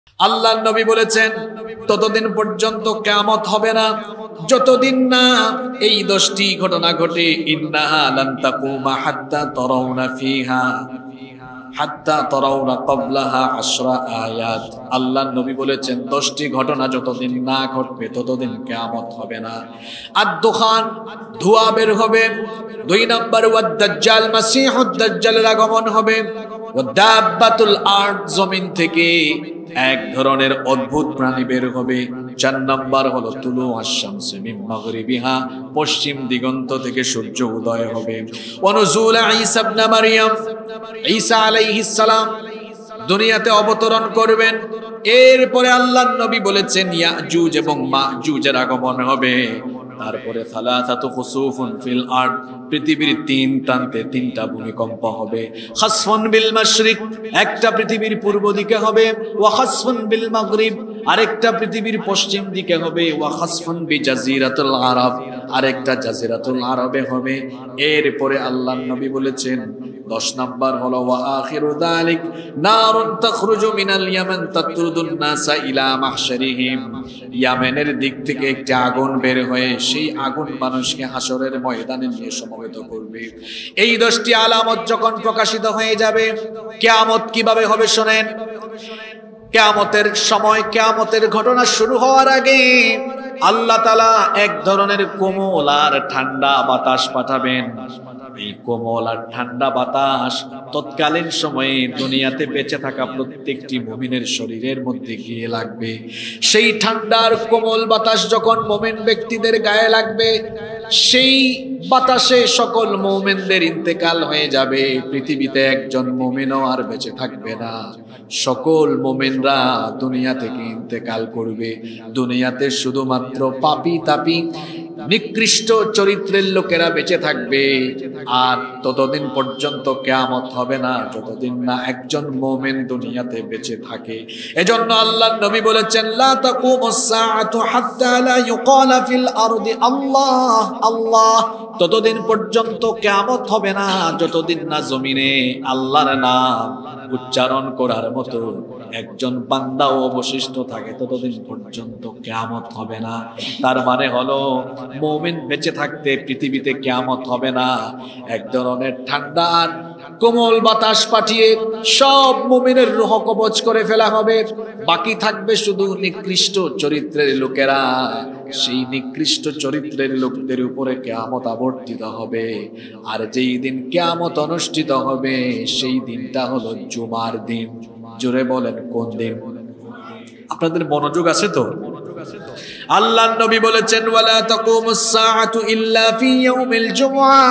আল্লাহর নবী বলেছেন ততদিন পর্যন্ত কিয়ামত হবে না যতদিন না এই 10টি ঘটনা ঘটে। ইন্নাহা লান তাকুমা হাত্তা তারাউনা ফিহা হাত্তা তারাউনা ক্বাবলাহা 10 আয়াত। আল্লাহর নবী বলেছেন 10টি ঘটনা যতদিন না ঘটবে ততদিন কিয়ামত হবে না। আদ-দুখান, ধোঁয়া বের হবে। 2 নাম্বার ওয়াদ দাজ্জাল, মাসিহুদ দাজ্জালের আগমন হবে। ওয়াদাব্বাতুল আরদ, জমিন থেকে এক ধরনের অদ্ভুত প্রাণী বের হবে। 4 নাম্বার হলো তুলু আশ-শামসি মিন মাগরিবিহা, পশ্চিম দিগন্ত থেকে সূর্য উদয় হবে। ওয়ানুজুল ঈসা ইবনে মারইয়াম, ঈসা আলাইহিস সালাম দুনিয়াতে অবতরণ করবেন। এরপরে আল্লাহর নবী বলেছেন ইয়াজুজ এবং মাজুজের আগমন হবে। তারপরে সালাসাতু খুসুফুন ফিল আরদ, পৃথিবীর 3 প্রান্তে 3টা ভূমিকম্প হবে। খাসফুন বিল মাশরিক, একটা পৃথিবীর পূর্ব দিকে হবে। ওয়া খাসফুন বিল মাগরিব, আরেকটা পৃথিবীর পশ্চিম দিকে হবে। ওয়া খাসফুন বি জাজিরাতুল আরব, আরেকটা জাজিরাতুল আরবে হবে। এরপরে আল্লাহর নবী বলেছেন 10 নাম্বার হলো ওয়া আখিরু যালিক নারুন তাখরুজু মিনাল ইয়ামান তাতরুদুন নাসা ইলা মাহশারিহিম, ইয়ামেনের দিক থেকে একটা আগুন বের হয়ে সেই আগুন মানুষকে হাসরের ময়দানে নিয়ে সমবেত করবে। এই 10টি আলামত যখন প্রকাশিত হয়ে যাবে, কিয়ামত কিভাবে হবে শুনেন। কিয়ামতের সময়, কিয়ামতের ঘটনা শুরু হওয়ার আগে আল্লাহ তাআলা এক ধরনের কোমল আর ঠান্ডা বাতাস পাঠাবেন। এই কোমল আর ঠান্ডা বাতাস তৎকালীন সময়ে দুনিয়াতে বেঁচে থাকা প্রত্যেকটি মুমিনের শরীরের মধ্যে গিয়ে লাগবে। সেই ঠান্ডার কোমল বাতাস যখন মুমিন ব্যক্তিদের গায়ে লাগবে, সেই বাতাসে সকল মুমিনদের ইন্তেকাল হয়ে যাবে। পৃথিবীতে একজন মুমিনও আর বেঁচে থাকবে না, সকল মুমিনরা দুনিয়া থেকে ইন্তেকাল করবে। দুনিয়াতে শুধুমাত্র পাপী তাপী নিকৃষ্ট চরিত্রের লোকেরা বেঁচে থাকবে। আর ততদিন পর্যন্ত কিয়ামত হবে না যতদিন না একজন মুমিন দুনিয়াতে বেঁচে থাকে। এজন্য আল্লাহর নবী বলেছেন লা তাকুমুস সাআতু হাত্তা লা ইউকালা ফিল আরদি আল্লাহ আল্লাহ, ততদিন পর্যন্ত কিয়ামত হবে না যতদিন না জমিনে আল্লাহর নাম উচ্চারণ করার মতো একজন বান্দাও অবশিষ্ট থাকে, ততদিন পর্যন্ত কিয়ামত হবে না। তার মানে হলো মুমিন বেঁচে থাকতে পৃথিবীতে কিয়ামত হবে না। এক ধরনের ঠান্ডা আর কোমল বাতাস পাঠিয়ে সব মুমিনের রূহ কবজ করে ফেলা হবে। বাকি থাকবে শুধু নিকৃষ্ট চরিত্রের লোকেরা। সেই নিকৃষ্ট চরিত্রের লোকদের উপরে কিয়ামত আবর্তিত হবে। আর যেই দিন কিয়ামত অনুষ্ঠিত হবে সেই দিনটা হলো জুমার দিন। জোরে বলেন কোন দিন? আপনাদের মনোযোগ আছে তো? আল্লাহর নবী বলেছেন ওয়ালা তাকুমুস সাআতু ইল্লা ফি ইয়াউমিল জুমআ,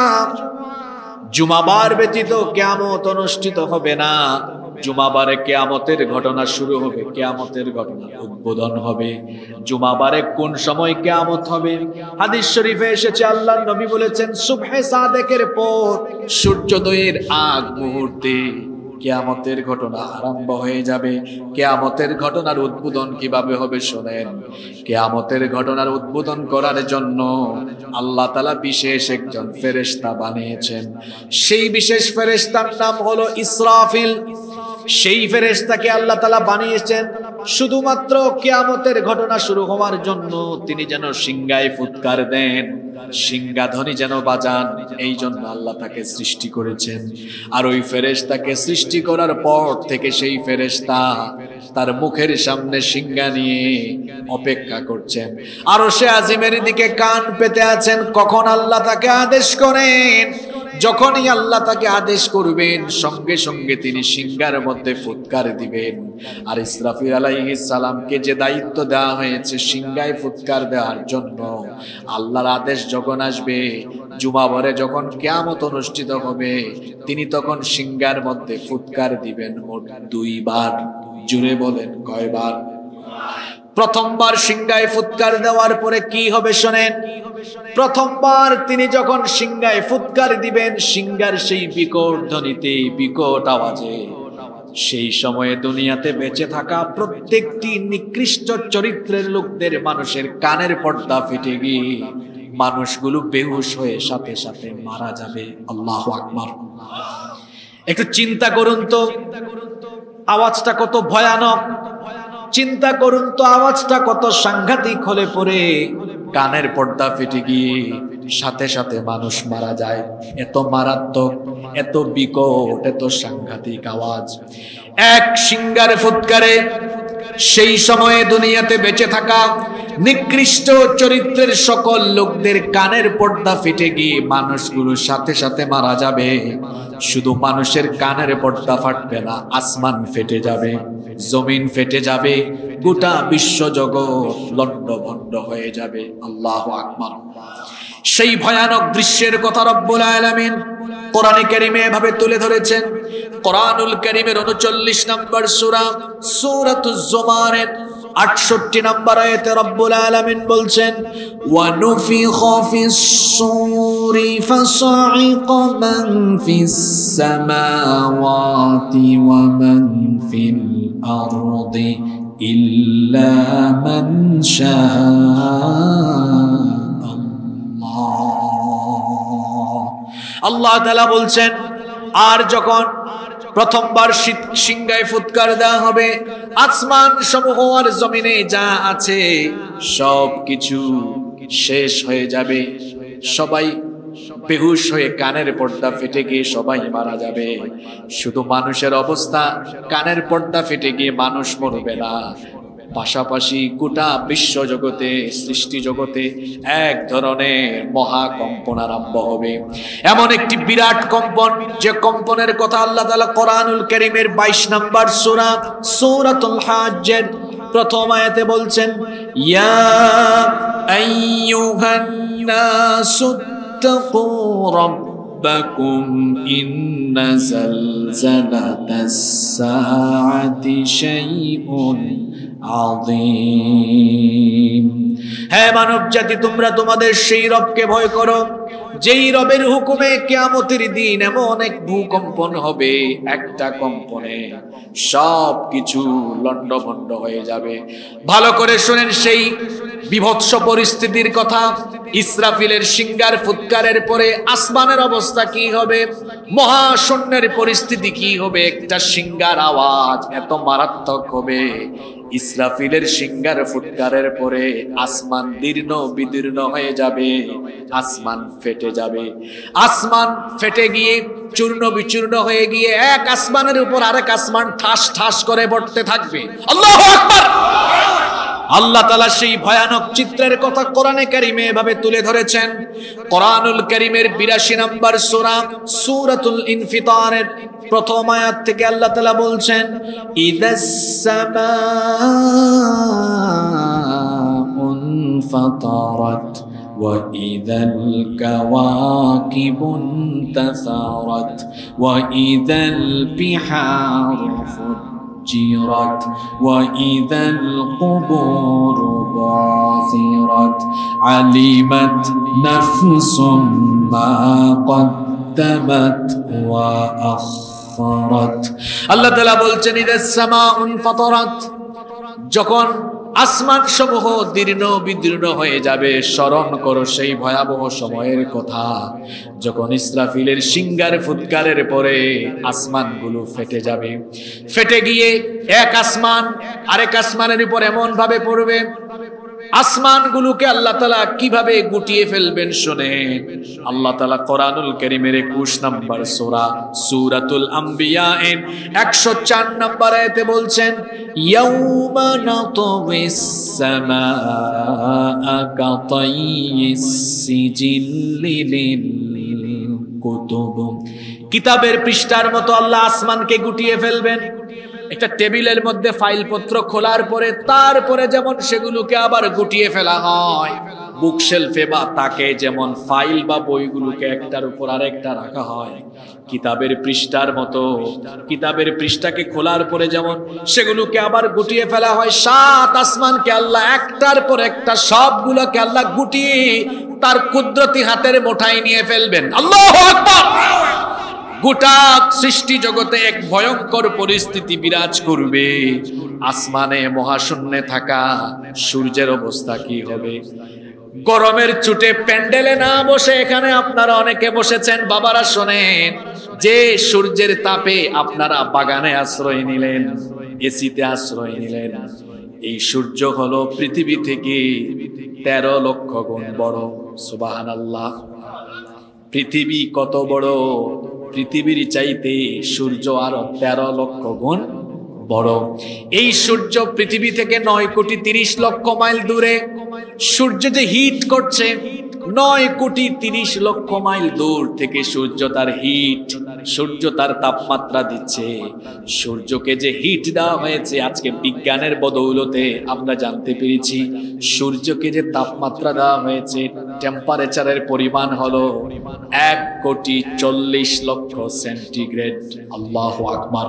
জুমাবার ব্যতীত কিয়ামত অনুষ্ঠিত হবে না। জুমাবারে কিয়ামতের ঘটনা শুরু হবে, কিয়ামতের ঘটনা উদ্বোধন হবে। জুমাবারে কোন সময় কিয়ামত হবে? হাদিস শরীফে এসেছে আল্লাহর নবী বলেছেন সুবহে সাদেকের পর সূর্যোদয়ের আগ মুহূর্তে কিয়ামতের ঘটনা আরম্ভ হয়ে যাবে। কিয়ামতের ঘটনার উদ্বোধন কিভাবে হবে শুনেন। কিয়ামতের ঘটনার উদ্বোধন করার জন্য আল্লাহ তাআলা বিশেষ একজন ফেরেশতা বানিয়েছেন। সেই বিশেষ ফেরেশতার নাম হলো ইসরাফিল। সেই ফেরেশতাকে আল্লাহ তাআলা বানিয়েছেন শুধুমাত্র কিয়ামতের ঘটনা শুরু হওয়ার জন্য। তিনি যেন সিংহায় ফুৎকার দেন, সিংহাধ্বনি যেন বাজান, এই জন্য আল্লাহ তাকে সৃষ্টি করেছেন। আর ওই ফেরেশতাকে সৃষ্টি করার পর থেকে সেই ফেরেশতা তার মুখের সামনে সিংহা নিয়ে অপেক্ষা করছেন। আরশে আজিমের দিকে কান পেতে আছেন কখন আল্লাহ তাকে আদেশ করেন। যখনই আল্লাহ তাকে আদেশ করবেন সঙ্গে সঙ্গে তিনি সিংহার মধ্যে ফুৎকার দিবেন। আর ইসরাফিল আলাইহিস সালামকে যে দায়িত্ব দেওয়া হয়েছে সিংহায় ফুৎকার দেওয়ার জন্য, আল্লাহর আদেশ যখন আসবে জুমাবারে যখন কিয়ামত অনুষ্ঠিত হবে তিনি তখন সিংহার মধ্যে ফুৎকার দিবেন মোট 2 বার। জুড়ে বলেন কয়বার? প্রথমবার সিংহায় ফুৎকার দেওয়ার পরে কি হবে শোনেন। প্রথমবার তিনি যখন সিংহায় ফুৎকার দিবেন সিংহার সেই বিকট ধ্বনিতে, বিকট আওয়াজে সেই সময়ে দুনিয়াতে বেঁচে থাকা প্রত্যেকটি নিকৃষ্ট চরিত্রের লোকদের মানুষের কানের পর্দা ফেটে গিয়ে মানুষগুলো বেহুশ হয়ে সাথে সাথে মারা যাবে। আল্লাহু আকবার। একটু চিন্তা করুন তো আওয়াজটা কত ভয়ানক। চিন্তা করুন তো আওয়াজটা কত সাংঘাতিক হলে পরে কানের পর্দা ফেটে গিয়ে সাথে সাথে মানুষ মারা যায়। এত মারাত্মক, এত বিকট, এত সাংঘাতিক আওয়াজ। এক সিংহার ফুৎকারে সেই সময়ে দুনিয়াতে বেঁচে থাকা নিকৃষ্ট চরিত্রের সকল লোকদের কানের পর্দা ফেটে গিয়ে মানুষগুলো সাথে সাথে মারা যাবে। শুধু মানুষের কানের পর্দা ফাটবে না, আসমান ফেটে যাবে, জমিন ফেটে যাবে, গোটা বিশ্বজগৎ লন্ডভন্ড হয়ে যাবে। আল্লাহু আকবার। সেই ভয়ানক দৃশ্যের কথা রব্বুল আলামিন কোরআনে কারীমে এভাবে তুলে ধরেছেন। কোরআনুল কারীমের 39 নম্বর সূরা সূরাতুজ জুমারের 68 নম্বর আয়াতে রব্বুল আলামিন বলছেন, ওয়া নুফিখা ফিস সূরি ফাসাইকা মান ফিস সামাওয়াতি ওয়া মান ফিল আরদি ইল্লা মান শাআল্লাহ। আল্লাহ তাআলা বলছেন, আর যখন প্রথমবার সিংহায় ফুৎকার দেওয়া হবে, আসমান সমূহ আর জমিনে যা আছে সবকিছু শেষ হয়ে যাবে। সবাই বেহুশ হয়ে কানের পর্দা ফেটে গিয়ে সবাই মারা যাবে। শুধু মানুষের অবস্থা, কানের পর্দা ফেটে গিয়ে মানুষ মরবে না, পাশাপাশি গোটা বিশ্ব জগতে, সৃষ্টি জগতে এক ধরনের মহাকম্পন আরম্ভ হবে। এমন একটি বিরাট কম্পন, যে কম্পনের কথা আল্লাহ তাআলা কোরআনুল কারীমের 22 নম্বর সূরা সূরাতুল হাজ্জের প্রথম আয়াতে বলছেন, ইয়া আইয়ুহান নাসু তাকু রাব্বাকুম ইন্না যালজালাতাস সাআতি শাইউন আযীম। হে মানব জাতি, তোমরা তোমাদের সেই রবকে ভয় করো যেই রবের হুকুমে কিয়ামতের দিন এমন এক ভূকম্পন হবে, একটা কম্পনে সবকিছু লন্ডভন্ড হয়ে যাবে। ভালো করে শুনেন সেই বিভৎস পরিস্থিতির কথা। ইসরাফিলের সিংহার ফুৎকারের পরে আসমানের অবস্থা কি হবে, মহাশূন্যের পরিস্থিতি কি হবে। একটা সিংহার আওয়াজ এত মারাত্মক হবে, ইসরাফিলের সিংহার ফুৎকারের পরে আসমান দীর্ণ বিদীর্ণ হয়ে যাবে, আসমান ফেটে যাবে। আসমান ফেটে গিয়ে চূর্ণ বিচূর্ণ হয়ে গিয়ে এক আসমানের উপর আরেক আসমান ঠাস ঠাস করে পড়তে থাকবে। আল্লাহু আকবার। আল্লাহ তাআলা সেই ভয়ানক চিত্রের কথা কোরআনে কারীমে এভাবে তুলে ধরেছেন। কোরআনুল কারীমের 82 নম্বর সূরা সূরাতুল ইনফিতারের প্রথম আয়াত থেকে আল্লাহ তাআলা বলছেন, ইদাস সামাউন ফাতারাত ওয়া ইদাল কাওয়াকিবুন তাসারাত ওয়া ইদাল বিহারু فجرت وإذا القبور بعثرت علمت نفس ما قدمت وأخرت। আল্লাহ তাআলা বলছেন, ইদাস সামাউন ফাতারাত, যখন আসমান সমূহ দীর্ণ বিদীর্ণ হয়ে যাবে। স্মরণ করো সেই ভয়াবহ সময়ের কথা, যখন ইসরাফিলের সিংহার ফুৎকারের পরে আসমানগুলো ফেটে যাবে। ফেটে গিয়ে এক আসমান আরেক আসমানের উপর এমন ভাবে পড়বে, আসমানগুলোকে আল্লাহ তাআলা কিভাবে গুটিয়ে ফেলবেন শুনেন। আল্লাহ তাআলা কোরআনুল কারীমের 21 নম্বর সূরা সূরাতুল আম্বিয়া এর 104 নম্বর আয়াতে বলছেন, ইয়াউমা নাতউইস সামাআ কাতাইয়িস সিজিল্লি লিল কুতুব। কিতাবের পৃষ্ঠার মতো আল্লাহ আসমানকে গুটিয়ে ফেলবেন। একটা টেবিলের মধ্যে ফাইলপত্র খোলার পরে তারপরে যেমন সেগুলোকে আবার গুটিয়ে ফেলা হয়, বুকশেলফে বা তাকে যেমন ফাইল বা বইগুলোকে একটার উপর আরেকটা রাখা হয়, কিতাবের পৃষ্ঠার মতো কিতাবের পৃষ্ঠাকে খোলার পরে যেমন সেগুলোকে আবার গুটিয়ে ফেলা হয়, 7 আসমানকে আল্লাহ একটার পর একটা সবগুলোকে আল্লাহ গুটিয়ে তার কুদরতি হাতের মুঠায় নিয়ে ফেলবেন। আল্লাহু আকবার। গোটা সৃষ্টি জগতে এক ভয়ঙ্কর পরিস্থিতি বিরাজ করবে। আসমানে মহাশূন্যে থাকা সূর্যের অবস্থা কি হবে? গরমের চুটে প্যান্ডেলে না বসে এখানে আপনারা অনেকে বসেছেন, বাবারা শোনেন, যে সূর্যের তাপে আপনারা বাগানে আশ্রয় নিলেন, এসিতে আশ্রয় নিলেন, এই সূর্য হলো পৃথিবী থেকে 13 লক্ষ গুণ বড়। সুবহানাল্লাহ। পৃথিবী কত বড়? পৃথিবীর চাইতে সূর্য আরো 13 লক্ষ গুণ বড়। এই সূর্য পৃথিবী থেকে 9,30,00,000 মাইল দূরে। সূর্য যে হিট করছে, 9,30,00,000 মাইল দূর থেকে সূর্য তার হিট, সূর্য তার তাপমাত্রা দিচ্ছে। সূর্যকে যে হিট দেওয়া হয়েছে, আজকে বিজ্ঞানের বদৌলতে আমরা জানতে পেরেছি সূর্যকে যে তাপমাত্রা দেওয়া হয়েছে, টেম্পারেচারের পরিমাণ হলো 1,40,00,000 সেন্টিগ্রেড। আল্লাহু আকবার।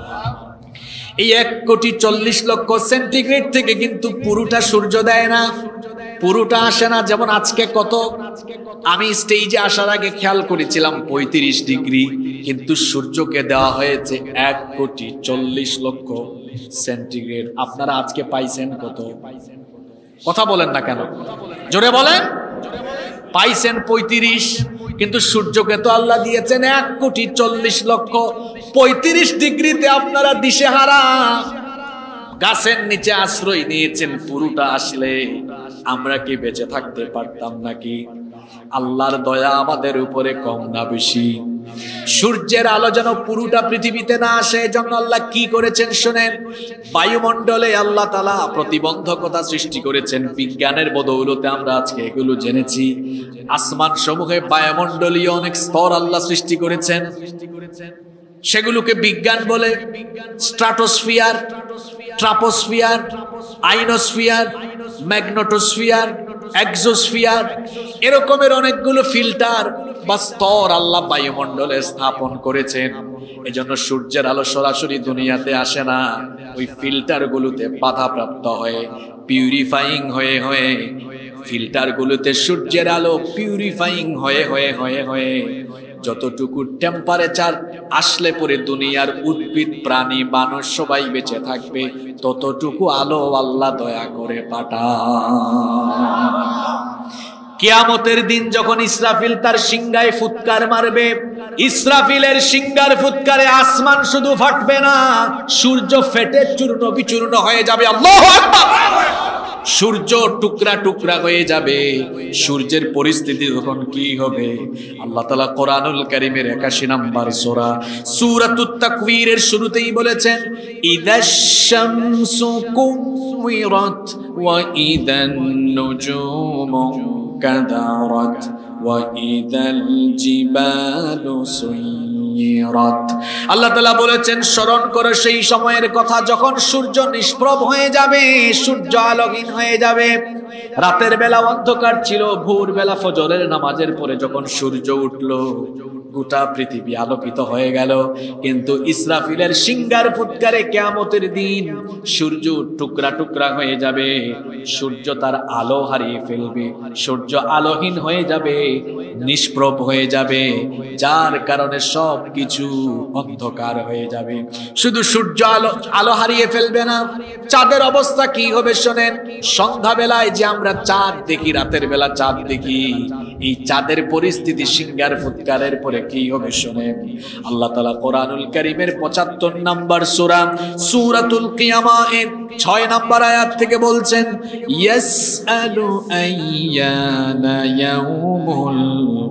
এই 1,40,00,000 সেন্টিগ্রেড থেকে কিন্তু পুরোটা সূর্য দেয় না, পুরোটা আসে না। যেমন আজকে কত, আমি স্টেজে আসার আগে খেয়াল করেছিলাম 35 ডিগ্রি, কিন্তু সূর্যকে দেওয়া হয়েছে 1,40,00,000 সেন্টিগ্রেড। আপনারা আজকে পাইছেন কত? কথা বলেন না কেন? জোরে বলেন। পাইছেন 35, কিন্তু সূর্যকে তো আল্লাহ দিয়েছেন 1,40,00,000। 35 ডিগ্রিতে আপনারা দিশেহারা, গাছের নিচে আশ্রয় নিয়েছেন। পুরোটা আসলে আমরা কি বেঁচে থাকতে পারতাম নাকি? আল্লাহর দয়া আমাদের উপরে কম না বেশি? সূর্যের আলো যেন পুরোটা পৃথিবীতে না আসে, এজন্য আল্লাহ কি করেছেন শুনেন। বায়ুমণ্ডলে আল্লাহ তাআলা প্রতিবন্ধকতা সৃষ্টি করেছেন। বিজ্ঞানের বদৌলতে আমরা আজকে এগুলো জেনেছি। আসমান সমূহে বায়ুমণ্ডলীয় অনেক স্তর আল্লাহ সৃষ্টি করেছেন, সেগুলোকে বিজ্ঞান বলে। Stratosphere, troposphere, ionosphere, magnetosphere, exosphere, এরকমের অনেকগুলো ফিল্টার বা স্তর আল্লাহ বায়ুমণ্ডলে স্থাপন করেছেন। এজন্য সূর্যের আলো সরাসরি দুনিয়াতে আসে না, ওই ফিল্টার গুলোতে বাধাপ্রাপ্ত হয়ে, পিউরিফাইং হয়ে হয়ে, ফিল্টার গুলোতে সূর্যের আলো পিউরিফাইং হয়ে হয়ে হয়ে হয়ে যতটুকু টেম্পারেচার আসলে পরে দুনিয়ার উদ্ভিদ, প্রাণী, মানুষ সবাই বেঁচে থাকবে, ততটুকু আলো আল্লাহ দয়া করে পাঠান। কিয়ামতের দিন যখন ইসরাফিল তার সিংহায় ফুৎকার মারবে, ইসরাফিলের সিংহার ফুৎকারে আসমান শুধু ফাটবে না, সূর্য ফেটে চূর্ণ বিচূর্ণ হয়ে যাবে। আল্লাহু আকবার। সূর্য টুকরা টুকরা হয়ে যাবে। সূর্যের পরিস্থিতি তখন কি হবে? আল্লাহ তাআলা কোরআনুল কারীমের 81 নম্বর সূরা সূরাতুত তাকবীরের শুরুতেই বলেছেন, ইদাশ শামসু কুওয়িরাত ওয়া ইদান নুজুমু কাদারাত ওয়া ইদাল জিবালু সুয়িরাত। আল্লাহ তাআলা বলেছেন, স্মরণ করো সেই সময়ের কথা যখন সূর্য নিষ্প্রভ হয়ে যাবে, সূর্য আলোহীন হয়ে যাবে। রাতের বেলা অন্ধকার ছিল, ভোরবেলা ফজরের নামাজের পরে যখন সূর্য উঠলো, গোটা পৃথিবী আলোকিত হয়ে গেল। কিন্তু ইসরাফিলের সিংহার ফুৎকারে কিয়ামতের দিন সূর্য টুকরা টুকরা হয়ে যাবে, সূর্য তার আলো হারিয়ে ফেলবে, সূর্য আলোহীন হয়ে যাবে, নিষ্প্রভ হয়ে যাবে, যার কারণে সব কিছু অন্ধকার হয়ে যাবে। শুধু সূর্য আলো হারিয়ে ফেলবে না, চাঁদের অবস্থা কি হবে শোনেন। সন্ধ্যাবেলায় যে আমরা চাঁদ দেখি, রাতের বেলা চাঁদ দেখি, এই চাঁদের পরিস্থিতি সিংহার ফুৎকারের পরে কি হবে শোনেন। আল্লাহ তাআলা কোরআনুল কারীমের 75 নম্বর সূরা সূরাতুল কিয়ামার 6 নম্বর আয়াত থেকে বলছেন, ইয়াসআলু আইয়ানা ইয়াউমুল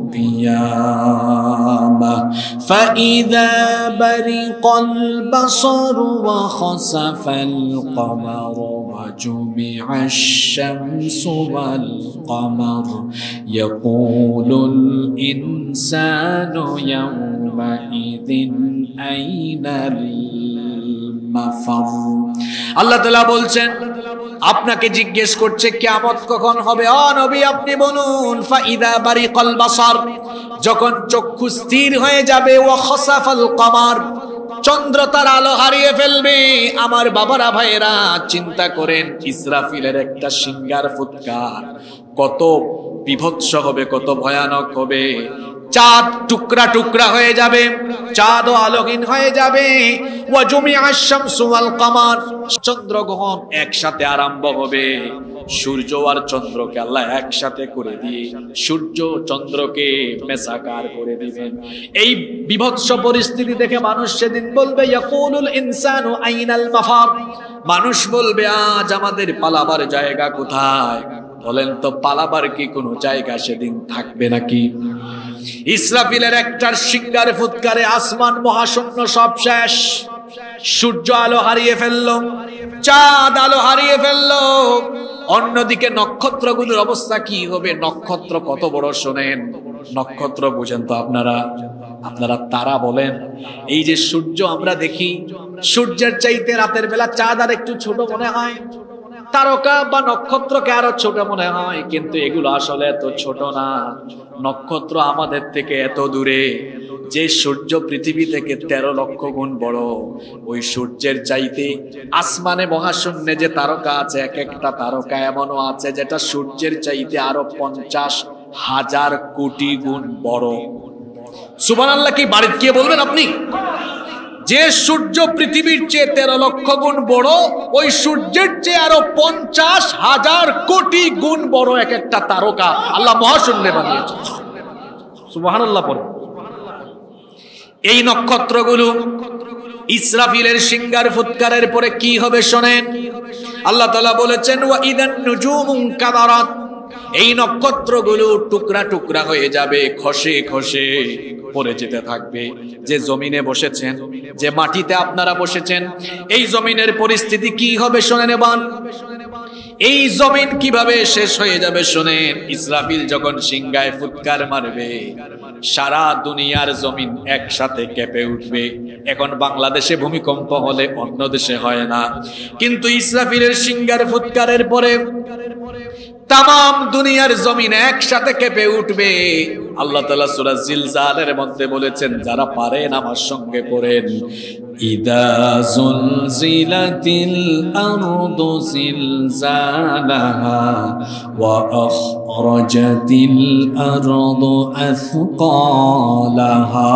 কিয়ামাহ ফাইযা বারিকাল বাসারু ওয়া খাসাফাল কমারু ওয়া জুমিআশ শামসু ওয়াল কমার ইয়াকুলুল ইনসানু ইয়াউমাইযিন আইনাল মাফার। আল্লাহ তাআলা বলছেন, আপনাকে জিজ্ঞেস করছে কিয়ামত কখন হবে। ও নবী আপনি বলুন, ফাইদা বারিকাল বাসার, যখন চক্ষু স্থির হয়ে যাবে, ওয়া খাসাফাল কমার, চন্দ্র তার আলো হারিয়ে ফেলবে। আমার বাবারা ভাইয়েরা চিন্তা করেন, ইসরাফিলের একটা সিংহার ফুৎকার কত বিভৎস হবে, কত ভয়ানক হবে। চাঁদ টুকরা টুকরা হয়ে যাবে, চাঁদও আলোহীন হয়ে যাবে। ওয়া জুমিআশ শামসু ওয়াল কমার, চন্দ্রগ্রহণ একসাথে আরম্ভ হবে। সূর্য আর চন্দ্রকে আল্লাহ একসাথে করে দিয়ে সূর্য চন্দ্রকে মেসাকার করে দিবেন। এই বিভৎস পরিস্থিতি দেখে মানুষ সেদিন বলবে ইয়াকুলুল ইনসানু আইনাল মাফার, মানুষ বলবে আজ আমাদের পালাবার জায়গা কোথায়? বলেন তো পালাবার কি কোনো জায়গা সেদিন থাকবে নাকি? ইসরাফিলের একটার সিংহার ফুৎকারে আসমান মহাশূন্য সব শেষ। সূর্য আলো হারিয়ে ফেললো, চাঁদ আলো হারিয়ে ফেললো। অন্যদিকে নক্ষত্রগুলোর অবস্থা কি হবে? নক্ষত্র কত বড় শোনেন, নক্ষত্র বুঝেন তো আপনারা? আপনারা তারা বলেন। এই যে সূর্য আমরা দেখি, সূর্যের চাইতে রাতের বেলা চাঁদ আর একটু ছোট মনে হয়, তারকা বা নক্ষত্রকে আরো ছোট মনে হয়, কিন্তু এগুলো আসলে এত ছোট না। নক্ষত্র আমাদের থেকে এত দূরে। যে সূর্য পৃথিবী থেকে 13 লক্ষ গুণ বড়, ওই সূর্যের চাইতে আসমানে মহাশূন্যে যে তারকা আছে, এক একটা তারকা এমনও আছে যেটা সূর্যের চাইতে আরো 50,000 কোটি গুণ বড়। সুবহানাল্লাহ কি বাড়িতে গিয়ে বলবেন আপনি? যে সূর্য পৃথিবীর চেয়ে 13 লক্ষ গুণ বড়, ওই সূর্যের চেয়ে আরো 50,000 কোটি গুণ বড় এক একটা তারকা আল্লাহ মহাশূন্যে বানিয়েছেন। সুবহানাল্লাহ পড়ে। এই নক্ষত্রগুলো ইসরাফিলের সিংহার ফুৎকারের পরে কি হবে শোনেন। আল্লাহ তাআলা বলেছেন ওয়া ইদান নুজুমু কাদারাত, এই নক্ষত্রগুলো টুকরা টুকরা হয়ে যাবে, খসে খসে পড়ে যেতে থাকবে। যে জমিনে বসেছেন, যে মাটিতে আপনারা বসেছেন, এই জমিনের পরিস্থিতি কি হবে শোনেন। এবার এই জমিন কিভাবে শেষ হয়ে যাবে শোনেন। ইসরাফিল যখন সিংহায় ফুৎকার মারবে, সারা দুনিয়ার জমিন একসাথে কেঁপে উঠবে। এখন বাংলাদেশে ভূমিকম্প হলে অন্য দেশে হয় না, কিন্তু ইসরাফিলের সিংহার ফুৎকারের পরে তাম দুনিয়ার জমিন একসাথে কেঁপে উঠবে। আল্লাহ তাআলা সূরা জিলজালের মধ্যে বলেছেন, যারা পারেন আমার সঙ্গে পড়েন, ইদা জুলজিলাতিল আরদু জিলজালাহা ওয়া আখরাজাতিল আরদু আথকালাহা।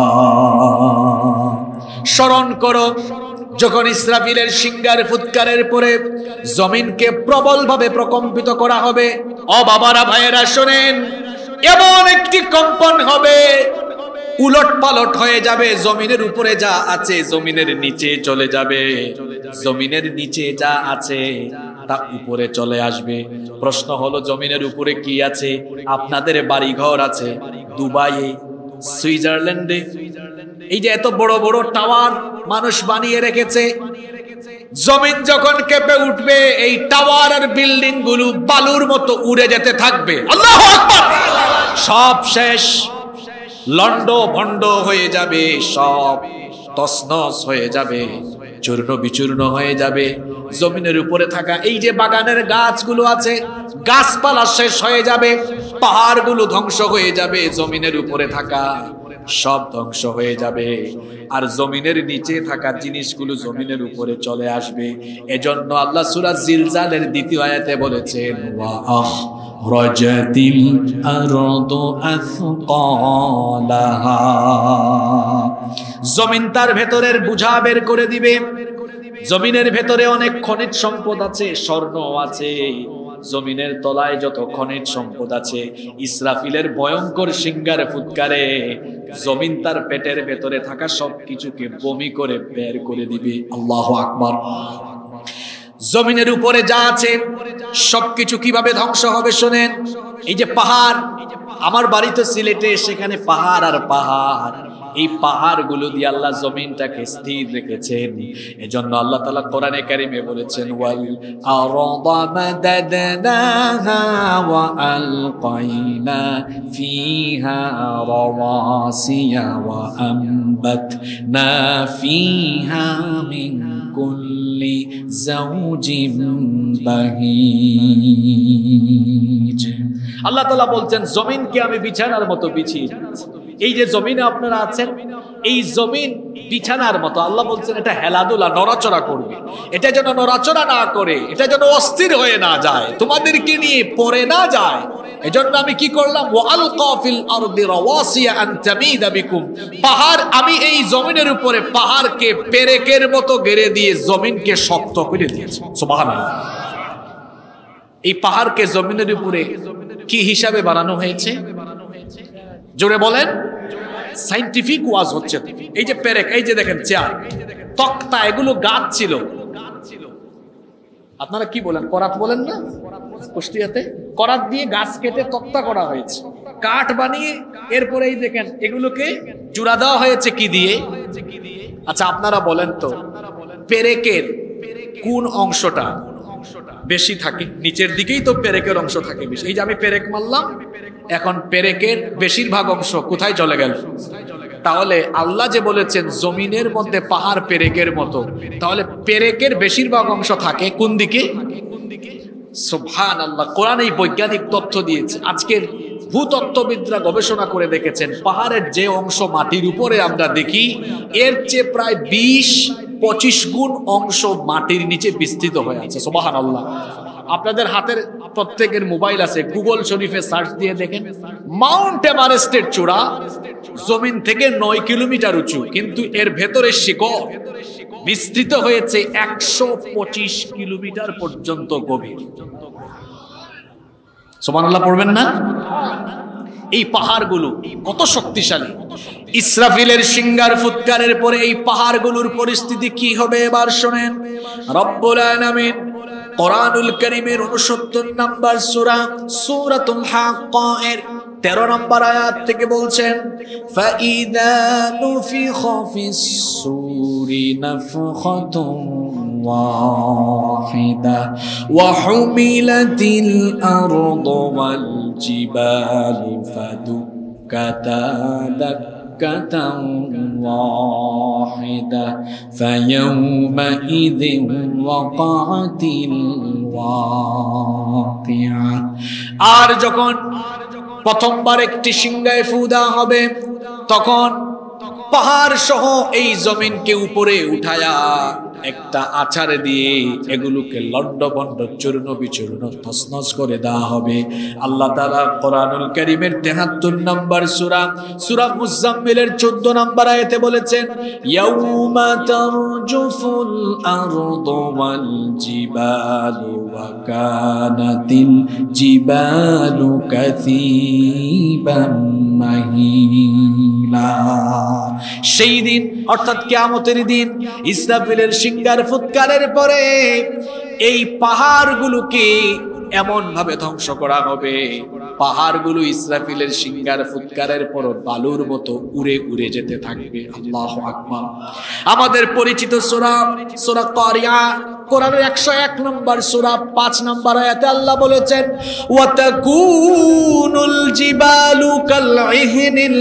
স্মরণ করো যখন ইসরাফিলের সিংহার ফুৎকারের পরে জমিনকে প্রবলভাবে প্রকম্পিত করা হবে। ও বাবারা, ভাইয়েরা শোনেন, এমন একটি কম্পন হবে, উলট পালট হয়ে যাবে। জমিনের উপরে যা আছে জমিনের নিচে চলে যাবে, জমিনের নিচে যা আছে তা উপরে চলে আসবে। প্রশ্ন হলো, জমিনের উপরে কি আছে? আপনাদের বাড়িঘর আছে দুবাইয়ে, সুইজারল্যান্ডে। এই যে এত বড় বড় টাওয়ার মানুষ বানিয়ে রেখেছে, জমিন যখন কেঁপে উঠবে এই টাওয়ার আর বিল্ডিং গুলো বালুর মতো উড়ে যেতে থাকবে। আল্লাহু আকবার। সব শেষ, লন্ড ভন্ড হয়ে যাবে, সব তছনছ হয়ে যাবে, চূর্ণ বিচূর্ণ হয়ে যাবে। জমিনের উপরে থাকা এই যে বাগানের গাছগুলো আছে, গাছপালা শেষ হয়ে যাবে, পাহাড়গুলো ধ্বংস হয়ে যাবে, জমিনের উপরে থাকা সব ধ্বংস হয়ে যাবে, আর জমিনের নিচে থাকা জিনিসগুলো জমিনের উপরে চলে আসবে। এজন্য আল্লাহ সূরা জিলজালের 2য় আয়াতে বলেছেন, ওয়া আখরাজাতিল আরদু আথকালাহা, জমিন তার ভেতরের বোঝা বের করে দিবে। জমিনের ভেতরে অনেক খনিজ সম্পদ আছে, স্বর্ণ আছে, জমিনের তলায় যত খনিজ সম্পদ আছে, ইসরাফিলের ভয়ঙ্কর সিংহার ফুৎকারে জমিন তার পেটের ভেতরে থাকা সবকিছুকে বমি করে বের করে দিবে। আল্লাহু আকবার। জমিনের উপরে যা আছে সবকিছু কিভাবে ধ্বংস হবে শোনেন। এই যে পাহাড়, আমার বাড়ি তো সিলেটে, সেখানে পাহাড় আর পাহাড়, এই পাহাড়গুলো দিয়ে আল্লাহ জমিনটাকে স্থির রেখেছেন। এজন্য আল্লাহ তাআলা কোরআনে কারিমে বলেছেন, ওয়াল আরদা মাদাদনাহা ওয়া আলকাইনা ফিহা রাওয়াসিয়া ওয়া আমবাতনা ফিহা মিন কুল্লি যাওজিন বাহিজ। আল্লাহ তাআলা বলছেন, জমিনকে আমি বিছানার মতো বিছিয়ে দিয়েছি। এই যে জমিনে আপনারা আছেন, এই জমিন বিছানার মতো। আল্লাহ বলছেন এটা হেলাদুলা, নড়াচড়া করবে, এটা যেন নড়াচড়া না করে, এটা যেন অস্থির হয়ে না যায়, তোমাদেরকে নিয়ে পড়ে না যায়। এজন্য আমি কি করলাম, ওয়া আলকা ফিল আরদি রাওয়াসিয়া আন তামিদা বিকুম, পাহাড় আমি এই জমিনের উপরে পাহাড়কে পেরেকের মতো গেড়ে দিয়ে জমিনকে শক্ত করে দিয়েছি। সুবহানাল্লাহ। এই পাহাড়কে জমিনের উপরে কি হিসাবে বানানো হয়েছে? জোরে বলেন। সাইন্টিফিক ওয়াজ হচ্ছে। এই যে পেরেক, এই যে দেখেন চেয়ার, তক্তা, এগুলো গাছ ছিল। আপনারা কি বলেন, করাত বলেন না? কুষ্টিয়াতে করাত দিয়ে গাছ কেটে তক্তা করা হয়েছে, কাঠ বানিয়ে এরপরে এই দেখেন এগুলোকে জোড়া দেওয়া হয়েছে কি দিয়ে? আচ্ছা আপনারা বলেন তো, পেরেকের কোন অংশটা বেশি থাকে? নিচের দিকেই তো পেরেকের অংশ থাকে বেশি। এই যে আমি পেরেক মারলাম, এখন পেরেকের বেশিরভাগ অংশ কোথায় চলে গেল? তাহলে আল্লাহ যে বলেছেন জমিনের মধ্যে পাহাড় পেরেকের মতো, তাহলে পেরেকের বেশিরভাগ অংশ থাকে কোন দিকে? সুবহানাল্লাহ, কোরআন এই বৈজ্ঞানিক তথ্য দিয়েছে। আজকের ভূতত্ত্ববিদরা গবেষণা করে দেখেছেন পাহাড়ের যে অংশ মাটির উপরে আমরা দেখি, এর চেয়ে প্রায় 20-25 গুণ অংশ মাটির নিচে বিস্তৃত হয়ে আছে। সুবহানাল্লাহ। আপনাদের হাতের প্রত্যেকের মোবাইল আছে, গুগল শরীফে সার্চ দিয়ে দেখেন, মাউন্ট এভারেস্টের চূড়া জমিন থেকে 9 কিলোমিটার উঁচু, কিন্তু এর ভেতরে শিকড় বিস্তৃত হয়েছে 125 কিলোমিটার পর্যন্ত গভীর। সুবহানাল্লাহ পড়বেন না? এই পাহাড়গুলো কত শক্তিশালী! ইসরাফিলের সিংহার ফুৎকারের পরে এই পাহাড়গুলোর পরিস্থিতি কি হবে এবার শুনেন। রব্বুল আলামিন কোরআনুল কারীমের 69 নম্বর সূরা সূরাতুল হাক্কা এর 13 নম্বর আয়াত থেকে বলছেন, ফাইদা নুফিখা ফিস সূরি নাফখাতুন ওয়াহিদা ওয়া হুমিলাতিল আরদু ওয়াল জিবালু ফাদুক্কাতা দাক্কাতান ওয়াহিদা ফায়াউমাইযিন ওয়াকাআতিল ওয়াকিআ। আর যখন প্রথমবার একটি সিংহায় ফু দেওয়া হবে, তখন পাহাড় সহ এই জমিনকে উপরে উঠায়া একটা আছাড়ে দিয়ে এগুলোকে লন্ডভন্ড চূর্ণ বিচূর্ণ তছনছ করে দেওয়া হবে। আল্লাহ তাআলা কোরআনুল কারীমের 73 নম্বর সূরা মুজাম্মিলের 14 নম্বর আয়াতে বলেছেন, ইয়াউমা তারজুফুল আরদু ওয়াল জিবালু ওয়া কানাতিল জিবালু কাসীবাম মাহিলা। সেই দিন অর্থাৎ কিয়ামতের দিন ইসরাফিলের সিংহার ফুৎকারের পরে এই পাহাড়গুলোকে এমন ভাবে ধ্বংস করা হবে, পাহাড়গুলো ইসরাফিলের সিংহার ফুৎকারের পর বালুর মতো উড়ে উড়ে যেতে থাকবে। আল্লাহু আকবার। আমাদের পরিচিত সূরা কারিয়া, কোরআনের 101 নম্বর সূরা 5 নম্বর আয়াতে আল্লাহ বলেছেন, ওয়া তাকুনুল জিবালু কাল ইহনিল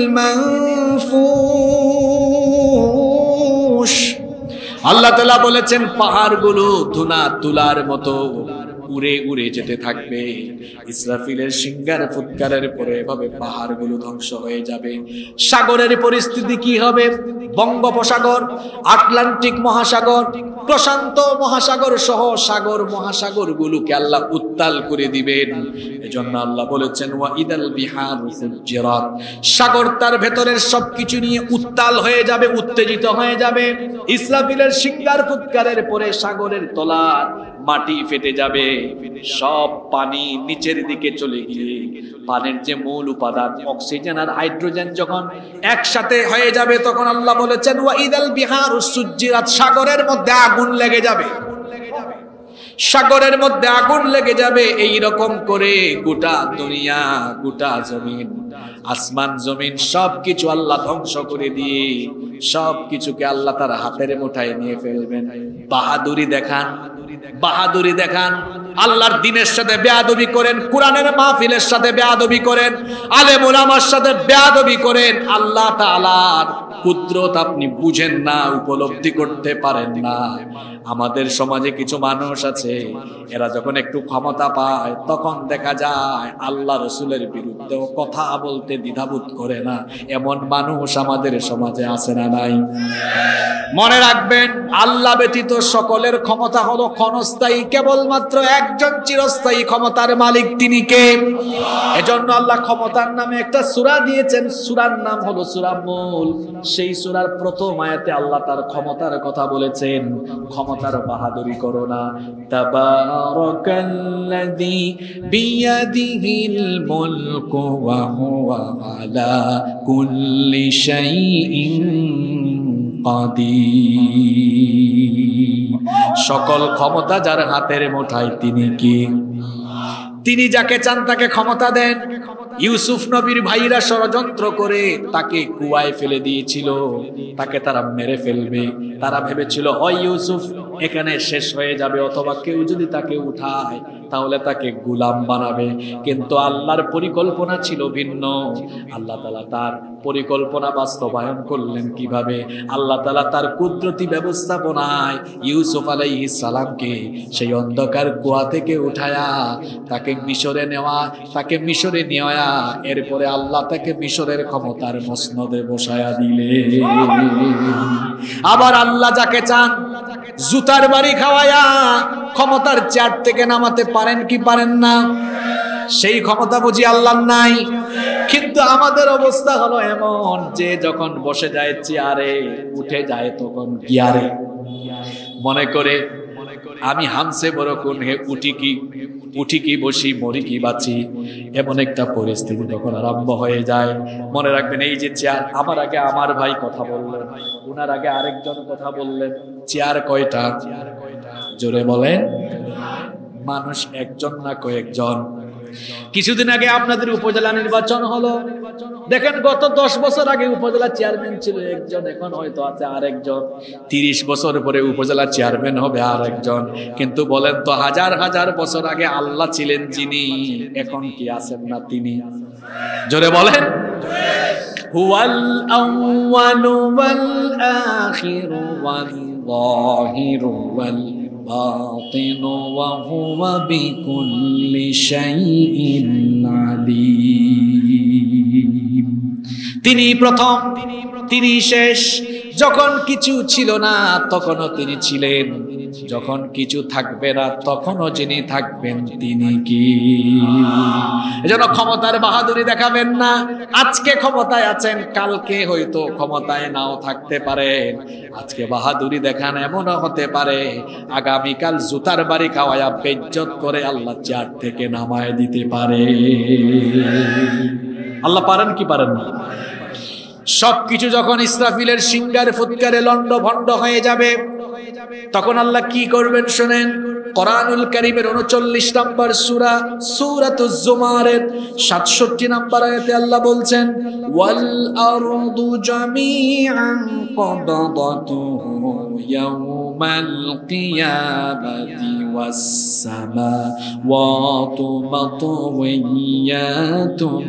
মানফুশ। আল্লাহ তাআলা বলেছেন পাহাড়গুলো ধুনা তুলার মতো উড়ে উড়ে যেতে থাকবে। ইসরাফিলের সিংহার ফুৎকারের পরে এভাবে পাহাড়গুলো ধ্বংস হয়ে যাবে। সাগরের পরিস্থিতি কি হবে? বঙ্গোপসাগর, আটলান্টিক মহাসাগর, প্রশান্ত মহাসাগর সহ সাগর মহাসাগরগুলোকে আল্লাহ উত্তাল করে দিবেন। এজন্য আল্লাহ বলেছেন, ওয়া ইদাল বিহারু ফুজ্জিরাত। সাগর তার ভেতরের সবকিছু নিয়ে উত্তাল হয়ে যাবে, উত্তেজিত হয়ে যাবে। ইসরাফিলের সিংহার ফুৎকারের পরে সাগরের তলার মাটি ফেটে যাবে, সব পানি নিচের দিকে চলে গিয়ে পানির যে মূল উপাদান অক্সিজেন আর হাইড্রোজেন যখন একসাথে হয়ে যাবে, তখন আল্লাহ বলেছেন, ওয়া ইদাল বিহারু সুজ্জিরাত। সাগরের মধ্যে আগুন লেগে যাবে, সাগরের মধ্যে আগুন লেগে যাবে। এই রকম করে গোটা দুনিয়া, গোটা জমিন, আসমান জমিন সবকিছু আল্লাহ ধ্বংস করে দিয়ে সবকিছুকে আল্লাহ তার হাতের মুঠায় নিয়ে ফেলবেন। বাহাদুরি দেখান, বাহাদুরি দেখান। আল্লাহর দ্বীনের সাথে বেয়াদবি করেন, কোরআনের মাহফিলের সাথে বেয়াদবি করেন, আলেম ওলামার সাথে বেয়াদবি করেন। আল্লাহ তাআলার কুদরত আপনি বুঝেন না, উপলব্ধি করতে পারেন না। আমাদের সমাজে কিছু মানুষ আছে, এরা যখন একটু ক্ষমতা পায় তখন দেখা যায় আল্লাহ রসুলের বিরুদ্ধেও কথা বলতে দ্বিধাবোধ করে না। এমন মানুষ আমাদের সমাজে আছে না নাই? মনে রাখবেন, আল্লাহ ব্যতীত সকলের ক্ষমতা হলো ক্ষণস্থায়ী, কেবলমাত্র একজন চিরস্থায়ী ক্ষমতার মালিক, তিনি কে? এজন্য আল্লাহ ক্ষমতার নামে একটা সূরা দিয়েছেন, সূরার নাম হলো সূরা মুলক। সেই সূরার প্রথম আয়াতে আল্লাহ তার ক্ষমতার কথা বলেছেন। ক্ষমতার বাহাদুরি করো না। তাবারাকাল্লাযী আল্লাযী বিয়াদিহিল মুলকু ওয়া হুয়া আলা কুল্লি শাইইন কাদির। সকল ক্ষমতা যার হাতের মুঠায়, তিনি কি? তিনি যাকে চান তাকে ক্ষমতা দেন। ইউসুফ নবীর ভাইরা ষড়যন্ত্র করে তাকে কুয়ায় ফেলে দিয়েছিল, তাকে তারা মেরে ফেলবে। তারা ভেবেছিল হয় ইউসুফ এখানে শেষ হয়ে যাবে, অথবা কেউ যদি তাকে উঠায় তাহলে তাকে গোলাম বানাবে। কিন্তু আল্লাহর পরিকল্পনা ছিল ভিন্ন। আল্লাহ তাআলা তার পরিকল্পনা বাস্তবায়ন করলেন কিভাবে? আল্লাহ তাআলা তার কুদরতি ব্যবস্থাপনায় ইউসুফ আলাইহিস সালামকে সেই অন্ধকার কুয়া থেকে উঠায়া তাকে মিশরে নেওয়া, তাকে মিশরে নেওয়া, এরপরে আল্লাহ তাকে মিশরের ক্ষমতার মসনদে বসায়া দিলে। আবার আল্লাহ যাকে চান জুতার বাড়ি খাওয়ায়া ক্ষমতার চেয়ার থেকে নামাতে পারেন কি পারেন না? সেই ক্ষমতা বুঝি আল্লাহর নাই? কিন্তু আমাদের অবস্থা হলো এমন যে যখন বসে যায় চেয়ারে, উঠে যায় তখন গিয়ারে। মনে করে আমি হামসে বড় কোন হে, উঠি কি বসি, মরি কি বাঁচি, এমন একটা পরিস্থিতি তখন আরম্ভ হয়ে যায়। মনে রাখবেন, এই যে চেয়ার, আমার আগে আমার ভাই কথা বললেন, উনার আগে আরেকজন কথা বললেন। চেয়ার কয়টা? জোরে বলেন। মানুষ একজন না কয়েকজন? কিছুদিন আগে আপনাদের উপজেলা নির্বাচন হলো, দেখেন গত 10 বছর আগে উপজেলা চেয়ারম্যান ছিল একজন, এখন হয়তো আছে আরেকজন। 30 বছর পরে উপজেলা চেয়ারম্যান হবে আরেকজন। কিন্তু বলেন তো, হাজার হাজার বছর আগে আল্লাহ ছিলেন যিনি, এখন কি আছেন না তিনি? জোরে বলেন। হুয়াল আউয়ালু ওয়াল আখিরু ওয়াল যাহিরু ওয়াল বাতিনু ওয়া হুয়া বিকুল্লি শাইইন আলীম। তিনি প্রথম, তিনি শেষ। যখন কিছু ছিল না তখনও তিনি ছিলেন, যখন কিছু থাকবে না তখনও যিনি থাকবেন তিনি কি? এজন্য ক্ষমতার বাহাদুরি দেখাবেন না। আজকে ক্ষমতায় আছেন, কালকে হয়তো ক্ষমতায় নাও থাকতে পারেন। আজকে বাহাদুরি দেখান, এমনও হতে পারে আগামীকাল জুতার বাড়ি খাওয়ায়া বেইজ্জত করে আল্লাহ চেয়ার থেকে নামায় দিতে পারে। আল্লাহ পারেন কি পারেন না? সবকিছু যখন ইসরাফিলের সিংহার ফুৎকারে লন্ড ভন্ড হয়ে যাবে, তখন আল্লাহ কি করবেন শুনেন। কোরআনুল কারীমের 39 নম্বর সূরা, সূরাতুজ জুমারের 67 নম্বর আয়াতে আল্লাহ বলছেন, ওয়াল আরদু জামিআন কবদাতুহু ইয়াওমাল কিয়ামাতি ওয়াস সামাওয়াতু মাতওয়িয়াতুন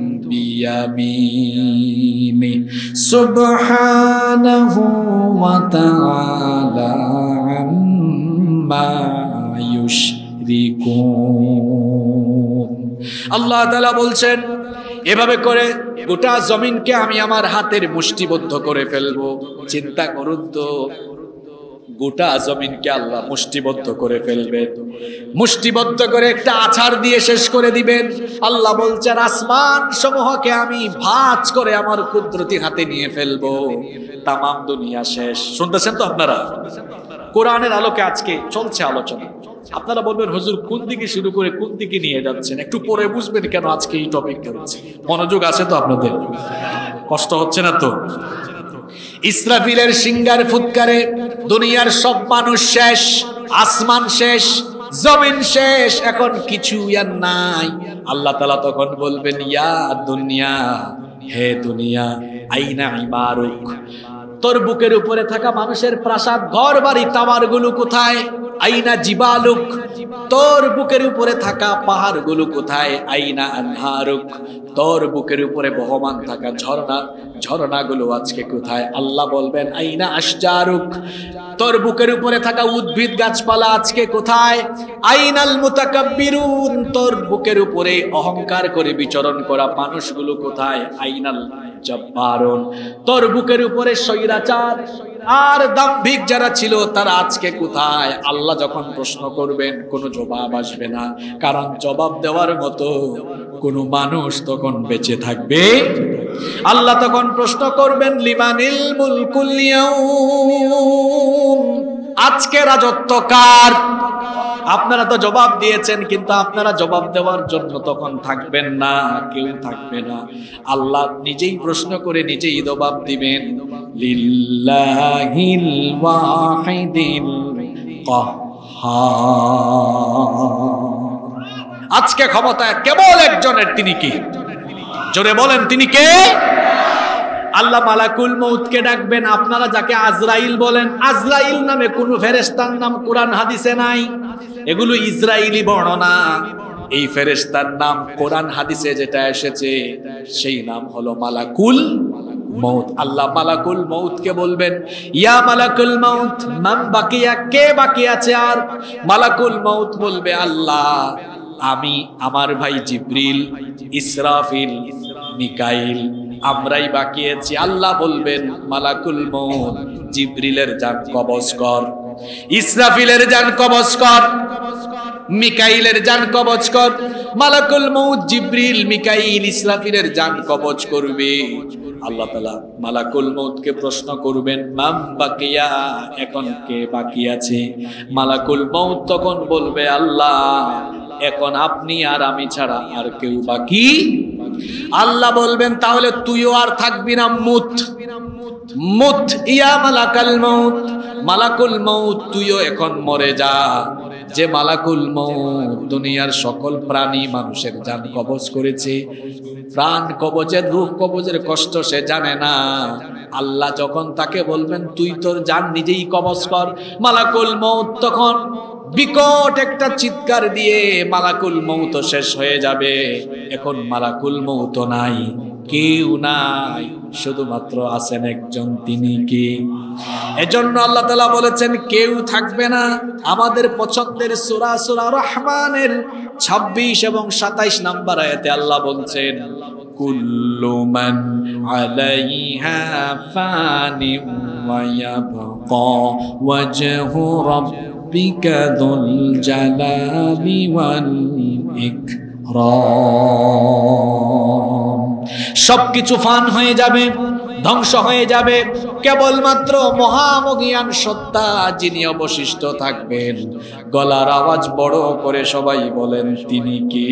বিয়ামিনি সুবহানাহু ওয়া তাআলা আম্মা ইউশরিকুন। আল্লাহ তাআলা বলছেন, এভাবে করে গোটা জমিনকে আমি আমার হাতের মুষ্টিবদ্ধ করে ফেলবো। চিন্তা করুন তো, গোটা জমিনকে আল্লাহ মুষ্টিবদ্ধ করে ফেলবেন, মুষ্টিবদ্ধ করে একটা আছাড় দিয়ে শেষ করে দিবেন। আল্লাহ বলছেন, আসমান সমূহকে আমি ভাঁজ করে আমার কুদরতি হাতে নিয়ে ফেলবো, তামাম দুনিয়া শেষ। শুনতেছেন তো আপনারা? কোরআনের আলোকে আজকে চলছে আলোচনা। আপনারা বলবেন, হুজুর কোন দিকে শুরু করে কোন দিকে নিয়ে যাচ্ছেন? একটু পরে বুঝবেন কেন আজকে এই টপিক ধরেছি। মনোযোগ আছে তো আপনাদের? কষ্ট হচ্ছে না তো? ইসরাফিলের সিংহার ফুৎকারে দুনিয়ার সব মানুষ শেষ, আসমান শেষ, জমিন শেষ, এখন কিছু আর নাই। আল্লাহ তাআলা তখন বলবেন, ইয়া দুনিয়া, হে দুনিয়া, আইনা ইমারুক, তোর বুকের উপরে থাকা মানুষের প্রাসাদ, ঘর বাড়ি, টাওয়ার গুলো কোথায়? আইনা জিবালুক, তোর বুকের উপরে থাকা পাহাড় গুলো কোথায়? আইনা আনহারুক, তোর বুকের উপরে বহমান থাকা ঝর্ণাগুলো আজকে কোথায়? আল্লাহ বলবেন, আইনা আশজারুক, তোর বুকের উপরে থাকা উদ্ভিদ গাছপালা আজকে কোথায়? আইনাল মুতাকাব্বিরুন, তোর বুকের উপরে অহংকার করে বিচরণ করা মানুষগুলো কোথায়? আইনাল জব্বারুন, তোর বুকের উপরে স্বৈরাচার আর দাম্ভিক যারা ছিল তারা আজকে কোথায়? আল্লাহ যখন প্রশ্ন করবেন কোনো জবাব আসবে না, কারণ জবাব দেওয়ার মতো কোনো মানুষ তখন বেঁচে থাকবে। আল্লাহ তখন প্রশ্ন করবেন, লিমানিল মুলকুল ইয়াউম, আজকে রাজত্ব কার? আপনারা তো জবাব দিয়েছেন, কিন্তু আপনারা জবাব দেওয়ার জন্য তখন থাকবেন না, কেউ থাকবে না। আল্লাহ নিজেই প্রশ্ন করে নিজেই জবাব দিবেন, লিল্লাহিল ওয়াহিদিল কাহ্হার। আজকে ক্ষমতা কেবল একজনের, তিনি কি? জোরে বলেন, তিনি কে? আল্লাহ মালাকুল মউতকে ডাকবেন। আপনারা যাকে আজরাইল বলেন, আজরাইল নামে কোন ফেরেশতার নাম কোরআন হাদিসে নাই, এগুলো ইসরাইলি বর্ণনা। এই ফেরেশতার নাম কোরআন হাদিসে যেটা এসেছে সেই নাম হলো মালাকুল মউত। আল্লাহ মালাকুল মউতকে বলবেন, ইয়া মালাকুল মউত মান বাকিয়া, কে বাকি আছে? আর মালাকুল মউত বলবে, আল্লাহ আমি, আমার ভাই জিবরিল, ইসরাফিল, মিকাইল, আমরাই বাকি আছি। আল্লাহ বলবেন, মালাকুল মউত জিবরিলের জান কবজ কর, ইসরাফিলের জান কবজ কর, মিকাইলের জান কবজ কর। মালাকুল মউত জিবরিল, মিকাইল, ইসরাফিলের জান কবজ করবে। আল্লাহ তাআলা মালাকুল মউতকে প্রশ্ন করবেন, মান বাকিয়া, এখন কে বাকি আছে? মালাকুল মউত তখন বলবে, আল্লাহ এখন আপনি আর আমি ছাড়া আর কেউ বাকি। আল্লাহ বলবেন, তাহলে তুইও আর থাকবি না, মুত মুত ইয়া মালাকাল মউত, মালাকুল মউত তুইও এখন মরে যা। যে মালাকুল মউত দুনিয়ার সকল প্রাণী মানুষের জান কবজ করেছে, প্রাণ কবজের, রূহ কবজের কষ্ট সে জানে না। আল্লাহ যখন তাকে বলবেন, তুই তোর জান নিজেই কবজ কর, মালাকুল মউত তখন বিকট একটা চিৎকার দিয়ে মালাকুল মউত শেষ হয়ে যাবে। এখন মালাকুল মউত নাই, কেউ নাই, শুধুমাত্র আছেন একজন, তিনি কি? এজন্য আল্লাহ তাআলা বলেছেন কেউ থাকবে না। আমাদের পছন্দের সূরা সূরা রহমানের 26 এবং 27 নম্বর আয়াতে আল্লাহ বলছেন, কুল্লু মান আলাইহা ফানি ওয়া ইয়াবকা ওয়াজহু রাব্বিকা যুল জালালি ওয়াল ইকরাম। সবকিছু ফান হয়ে যাবে, ধ্বংস হয়ে যাবে, কেবলমাত্র মহামহিয়ান সত্তা যিনি অবশিষ্ট থাকবেন। গলার আওয়াজ বড় করে সবাই বলেন, তিনি কি?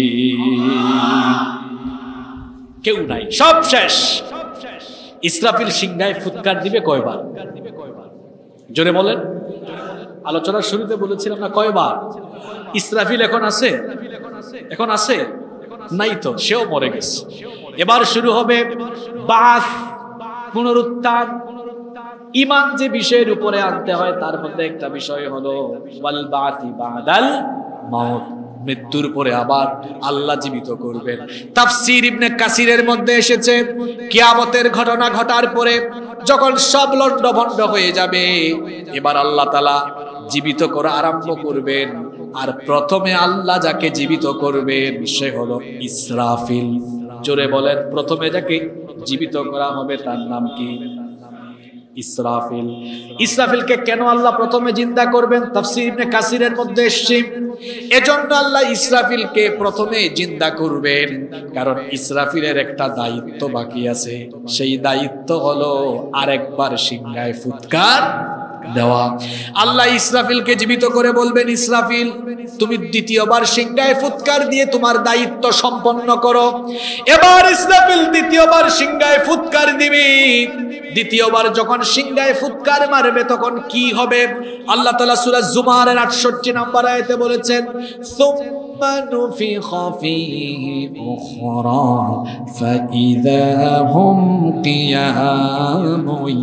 কেউ নাই, সব শেষ। ইসরাফিল সিংহায় ফুৎকার দিবে কয়বার? জোরে বলেন। আলোচনার শুরুতে বলেছিলাম না, কয়বার? ইসরাফিল এখন আছে? এখন আছে? নাই তো, সেও মরে গেছে। এবার শুরু হবে বাস, পুনরুত্থান। ঈমান যে বিষয়ের উপরে আনতে হয় তার মধ্যে একটা বিষয় হলো ওয়াল বাতি বাদাল মাউত, মৃত্যুর পরে আবার আল্লাহ জীবিত করবেন। তাফসীর ইবনে কাসিরের মধ্যে এসেছে, কিয়ামতের ঘটনা ঘটার পরে যখন সব লন্ডভন্ড হয়ে যাবে, এবার আল্লাহ তাআলা জীবিত করা আরম্ভ করবেন। আর প্রথমে আল্লাহ যাকে জীবিত করবেন সে হলো ইসরাফিল। জোরে বলেন, প্রথমে যাকে জীবিত করা হবে তার নাম কি? ইসরাফিল। ইসরাফিলকে কেন আল্লাহ প্রথমে জিন্দা করবেন? তাফসীর ইবনে কাসিরের মধ্যে এসেছে, এজন্য আল্লাহ ইসরাফিলকে প্রথমে জিন্দা করবেন কারণ ইসরাফিলের একটা দায়িত্ব বাকি আছে। সেই দায়িত্ব হলো আরেকবার সিংহায় ফুৎকার দেওয়া। আল্লাহ ইসরাফিলকে জীবিত করে বলবেন, ইসরাফিল তুমি দ্বিতীয়বার সিংহায় ফুৎকার দিয়ে তোমার দায়িত্ব সম্পন্ন করো। এবার ইসরাফিল দ্বিতীয়বার সিংহায় ফুৎকার দিবে। দ্বিতীয়বার যখন সিংহায় ফুৎকার মারবে তখন কি হবে? আল্লাহ তাআলা সূরা জুমারের 68 নম্বর আয়াতে বলেছেন, সুম্মা নুফিখা ফীহি উখরা ফাইযা হুম কিয়ামুন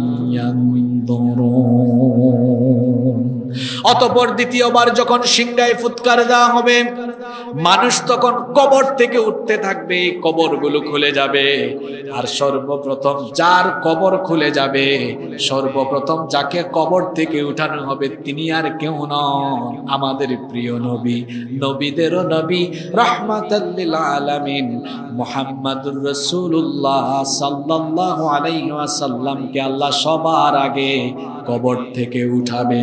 ইয়ানদুরুন। অতঃপর দ্বিতীয়বার যখন সিংহায় ফুৎকার দেওয়া হবে, মানুষ তখন কবর থেকে উঠতে থাকবে, কবরগুলো খুলে যাবে। আর সর্বপ্রথম যার কবর খুলে যাবে, সর্বপ্রথম যাকে কবর থেকে উঠানো হবে তিনি আর কেউ নন, আমাদের প্রিয় নবী, নবীদেরও নবী, রাহমাতাল লিল আলামিন মুহাম্মাদুর রাসূলুল্লাহ সাল্লাল্লাহু আলাইহি ওয়াসাল্লামকে আল্লাহ সবার আগে কবর থেকে উঠাবে।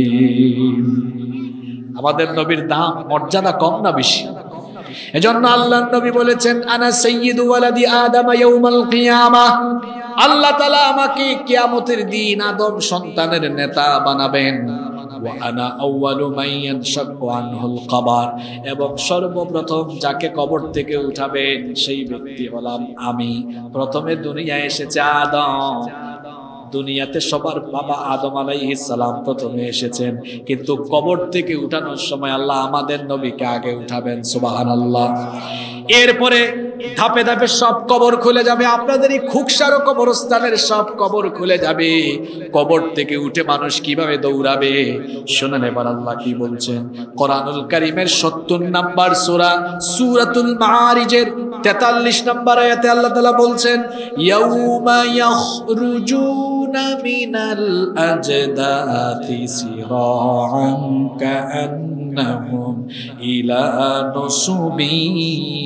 আমাদের নবীর দাম, মর্যাদা কম না বেশি? এজন্য আল্লাহর নবী বলেছেন, আনা সাইয়্যিদু ওয়ালাদি আদম ইয়াউমাল কিয়ামাহ। আল্লাহ তাআলা আমাকে কিয়ামতের দিন আদম সন্তানের নেতা বানাবেন। ওয়া আনা আউয়ালু মান ইয়ানশাক্কু আনহুল কবর, এবং সর্বপ্রথম যাকে কবর থেকে উঠাবেন সেই ব্যক্তি হলাম আমি। প্রথমে দুনিয়ায় এসেছে আদম, দুনিয়াতে সবার বাবা আদম আলাইহিস সালাম প্রথমে এসেছেন, কিন্তু কবর থেকে উঠানোর সময় আল্লাহ আমাদের নবীকে আগে উঠাবেন। সুবহানাল্লাহ। এরপরে ধাপে ধাপে সব কবর খুলে যাবে, আপনাদের এই খুকসার কবরস্থানের সব কবর খুলে যাবে। কবর থেকে উঠে মানুষ কিভাবে দৌড়াবে শুনেন এবার আল্লাহ কি বলছেন। কোরআনুল কারীমের ৭০ নম্বর সূরা সূরাতুল মাআরিজের ৪৩ নম্বর আয়াতে আল্লাহ তাআলা বলছেন, ইয়াউমা ইয়াখরুজুনা মিনাল আজদাতি সিরাআন কাআন্নাহুম ইলা নুসুবিন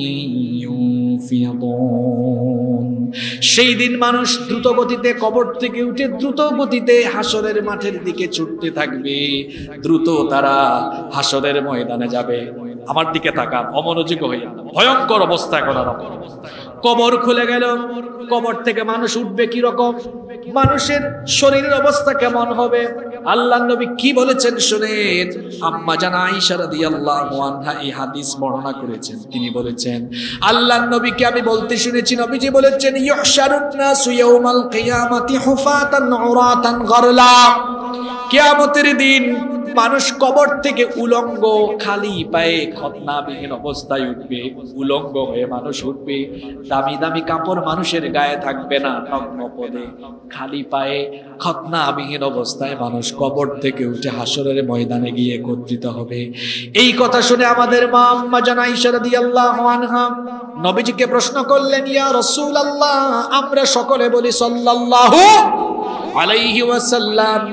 ইউফিদুন। সেই দিন মানুষ দ্রুত গতিতে কবর থেকে উঠে দ্রুত গতিতে হাসরের মাঠের দিকে ছুটতে থাকবে, দ্রুত তারা হাসরের ময়দানে যাবে। আমার দিকে তাকান, অমনোযোগ হইয়া না, ভয়ঙ্কর অবস্থা করার। কবর খুলে গেল, কবর থেকে মানুষ উঠবে কি রকম, মানুষের শরীরের অবস্থা কেমন হবে আল্লাহর নবী কি বলেছেন শুনেন। আম্মা জান আয়েশা রাদিয়াল্লাহু আনহা এই হাদিস বর্ণনা করেছেন। তিনি বলেছেন, আল্লাহর নবীকে আমি বলতে শুনেছি, নবীজি বলেছেন, ইউহশারুন নাসু ইয়াউমাল কিয়ামাতি হুফাতান উরাতান গরলা। কিয়ামতের দিন মানুষ কবর থেকে উলঙ্গ খালি পায়ে খতনাবিহীন অবস্থায় উঠবে, উলঙ্গ হয়ে মানুষ উঠবে। দামি দামি কাপড় মানুষের গায়ে থাকবে না, নগ্ন পদে খালি পায়ে খতনাবিহীন অবস্থায় মানুষ কবর থেকে উঠে হাসরের ময়দানে গিয়ে একত্রিত হবে। এই কথা শুনে আমাদের মা আম্মা জান আয়েশা রাদিয়াল্লাহু আনহা নবীজিকে প্রশ্ন করলেন, ইয়া রাসূলুল্লাহ, আমরা সকলে বলি সাল্লাল্লাহু আলাইহি ওয়াসাল্লাম,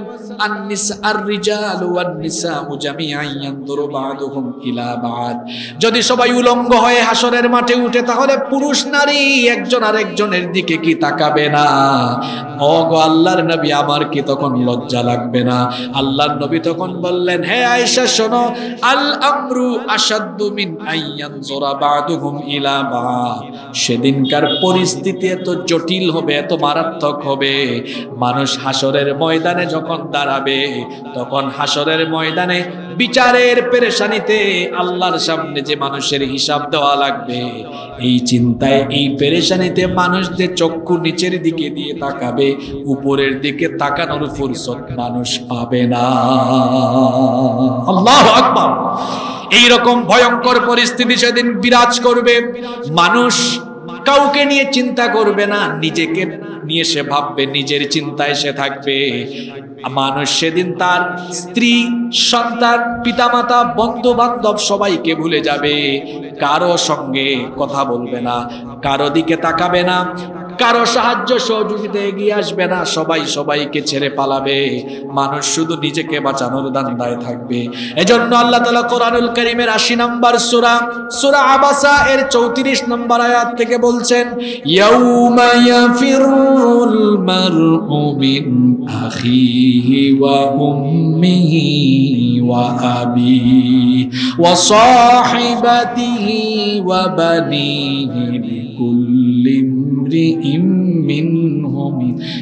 যদি সবাই উলঙ্গ হয়ে হাসরের মাঠে উঠে তাহলে পুরুষ নারী একজন আরেকজনের দিকে কি তাকাবে না? ও গো আল্লাহর নবী, আমার কি তখন লজ্জা লাগবে না? আল্লাহর নবী তখন বললেন, হে আয়েশা শোনো, আল আমরু আশাদ্দু মিন আইয়ানজুরা বা'দুহুম ইলা বা'দ। সেদিনকার পরিস্থিতি এত জটিল হবে, এত মারাত্মক হবে। মানুষ হাসরের ময়দানে যখন দাঁড়াবে, তখন হাসরের ময়দানে বিচারের পেরেশানিতে আল্লাহর সামনে যে মানুষের হিসাব দেওয়া লাগবে, এই চিন্তায় এই পেরেশানিতে মানুষ যে চক্ষু নিচের দিকে দিয়ে তাকাবে, উপরের দিকে তাকানোর ফুরসত মানুষ পাবে না। আল্লাহু আকবার। এইরকম ভয়ঙ্কর পরিস্থিতি সেদিন বিরাজ করবে। মানুষ কাউকে নিয়ে চিন্তা করবে না, নিজেকে নিয়ে সে ভাববে, নিজের চিন্তায় সে থাকবে। মানুষ সেদিন তার স্ত্রী, সন্তান, পিতামাতা, বন্ধু বান্ধব সবাইকে ভুলে যাবে। কারো সঙ্গে কথা বলবে না, কারো দিকে তাকাবে না, কারো সাহায্য সহযোগিতা এগিয়ে আসবে না, সবাই সবাইকে ছেড়ে পালাবে। মানুষ শুধু নিজেকে বাঁচানোর ধান্দায় থাকবে। এজন্য আল্লাহ তাআলা কোরআনুল কারীমের ৮০ নম্বর সূরা সূরা আবাসা এর ৩৪ নম্বর আয়াত থেকে বলছেন, ইয়াউমা ইয়াফিরুল মারউ মিন আখিহি ওয়া উম্মিহি ওয়া আবিহি ওয়া সাহিবাতিহি ওয়া বানিহি লিকুল্লি ইমরিইম মিনহুম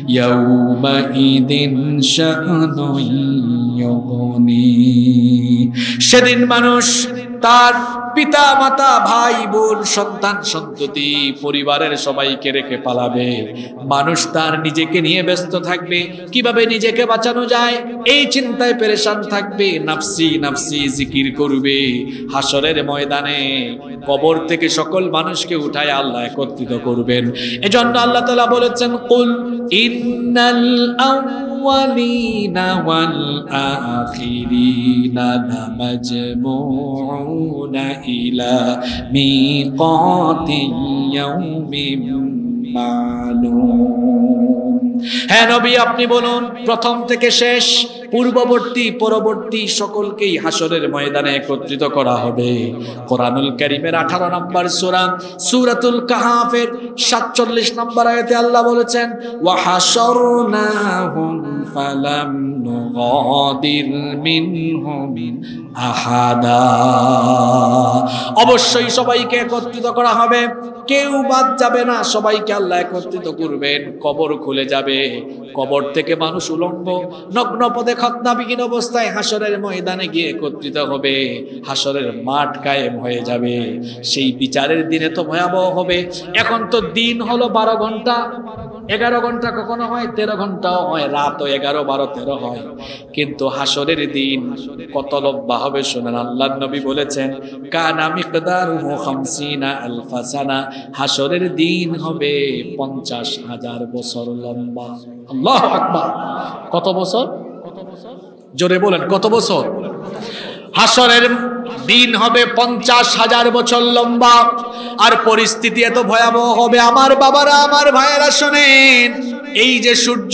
ইয়াউমাইদিন শা'নুন ইউগনি। সেদিন মানুষ তার পিতা মাতা, ভাই বোন, সন্তান সন্ততি, পরিবারের সবাইকে রেখে পালাবে। মানুষ তার নিজেকে নিয়ে ব্যস্ত থাকবে, কিভাবে নিজেকে বাঁচানো যায় এই চিন্তায় পেরেশান থাকবে, নাফসি নাফসি জিকির করবে। হাসরের ময়দানে কবর থেকে সকল মানুষকে উঠায় আল্লাহ একত্রিত করবেন। এজন্য আল্লাহ তাআলা বলেছেন, কুল ইন্নাল আউয়ালিনা ওয়াল আখিরিনা লামাজমুউনা ইলা মিকাতি ইয়াউমিন মা'লুম। হ্যাঁ নবী, আপনি বলুন, প্রথম থেকে শেষ, পূর্ববর্তী পরবর্তী সকলকেই হাসরের ময়দানে একত্রিত করা হবে। কোরআনুল কারীমের ১৮ নম্বর সূরা সূরাতুল কাহফের ৪৭ নম্বর আয়াতে আল্লাহ বলেছেন, ওয়া হাশরনাহুম ফালাম নুগাদির মিনহুম আহাদা। অবশ্যই সবাইকে একত্রিত করা হবে, কেউ বাদ যাবে না, সবাইকে আল্লাহ একত্রিত করবেন। কবর খুলে যাবে, কবর থেকে মানুষ উলঙ্গ নগ্ন পদে খতনাবিহীন অবস্থায় হাসরের ময়দানে গিয়ে একত্রিত হবে, হাসরের মাঠ কায়েম হয়ে যাবে। সেই বিচারের দিনে তো ভয়াবহ হবে। এখন তো দিন হলো 12 ঘন্টা, 11 ঘন্টা কখনো হয়, 13 ঘন্টাও হয়, রাতও 11, 12, 13 হয়। কিন্তু হাসরের দিন কত লম্বা হবে শুনেন। আল্লাহর নবী বলেছেন কানা মিকদারুহু 50 আলফা সানা, হাসরের দিন হবে 50,000 বছর লম্বা। আল্লাহু আকবার। কত বছর? জোরে বলেন, কত বছর? হাসরের দিন হবে 50,000 বছর লম্বা। আর পরিস্থিতি এত ভয়াবহ হবে আমার বাবারা, আমার ভাইয়েরা শোনেন, এই যে সূর্য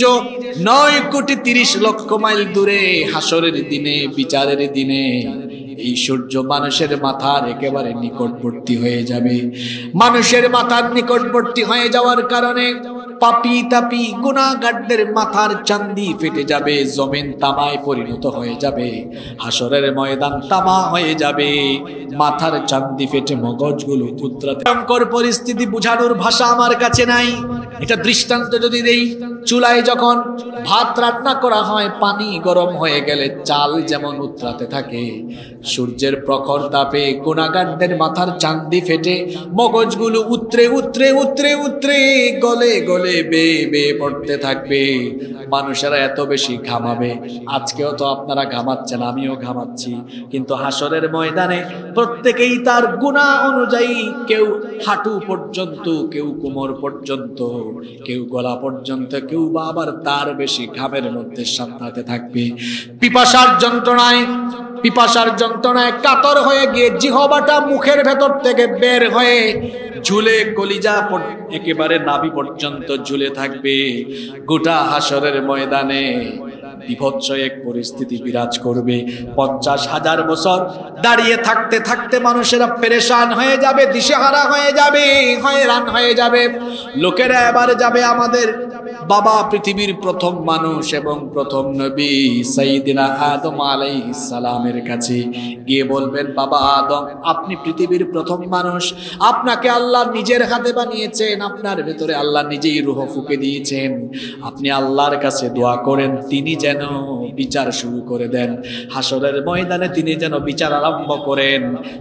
9,30,00,000 মাইল দূরে, হাসরের দিনে, বিচারের দিনে এই সূর্য মানুষের মাথার একেবারে নিকটবর্তী হয়ে যাবে। মানুষের মাথার নিকটবর্তী হয়ে যাওয়ার কারণে পাপী তাপী গুনাহগারদের মাথার চান্দি ফেটে যাবে, জমিন তামায় পরিণত হয়ে যাবে, হাসরের ময়দান তামা হয়ে যাবে, মাথার চান্দি ফেটে মগজগুলো উতরাতে। ভয়ঙ্কর পরিস্থিতি, বুঝানোর ভাষা আমার কাছে নাই। এটা দৃষ্টান্ত যদি দেই, চুলায় যখন ভাত রান্না করা হয়, পানি গরম হয়ে গেলে চাল যেমন উতরাতে থাকে, সূর্যের প্রখর তাপে গুনাহগারদের মাথার চান্দি ফেটে মগজগুলো উতরে উতরে উতরে উতরে গলে গলে বেয়ে বেয়ে পড়তে থাকবে। মানুষেরা এত বেশি ঘামাবে। আজকেও তো আপনারা ঘামাচ্ছেন, আমিও ঘামাচ্ছি, কিন্তু হাসরের ময়দানে প্রত্যেকেই তার গুনাহ অনুযায়ী, কেউ হাঁটু পর্যন্ত, কেউ কোমর পর্যন্ত, কেউ গলা পর্যন্ত, কেউ বা আবার তার বেশি ঘামের মধ্যে সাঁতরাতে থাকবে। পিপাসার যন্ত্রণায় কাতর হয়ে গিয়ে জিহ্বাটা মুখের ভেতর থেকে বের হয়ে ঝুলে কলিজা একেবারে নাভি পর্যন্ত ঝুলে থাকবে। গোটা হাসরের ময়দানে বিভৎস এক পরিস্থিতি বিরাজ করবে। 50,000 বছর দাঁড়িয়ে থাকতে থাকতে মানুষেরা পেরেশান হয়ে যাবে, দিশেহারা হয়ে যাবে, হয়রান হয়ে যাবে। লোকেরা এবার যাবে আমাদের বাবা পৃথিবীর প্রথম মানুষ এবং প্রথম নবী সাইয়্যিদিনা আদম আলাইহিস সালামের কাছে গিয়ে বলবেন, বাবা আদম, আপনি পৃথিবীর প্রথম মানুষ, আপনাকে আল্লাহ নিজের হাতে বানিয়েছেন, আপনার ভেতরে আল্লাহ নিজেই রূহ ফুঁকে দিয়েছেন, আপনি আল্লাহর কাছে দোয়া করেন তিনি যেন বিচার শুরু করে দেন, হাসরের ময়দানে তিনি যেন বিচার আরম্ভ করেন।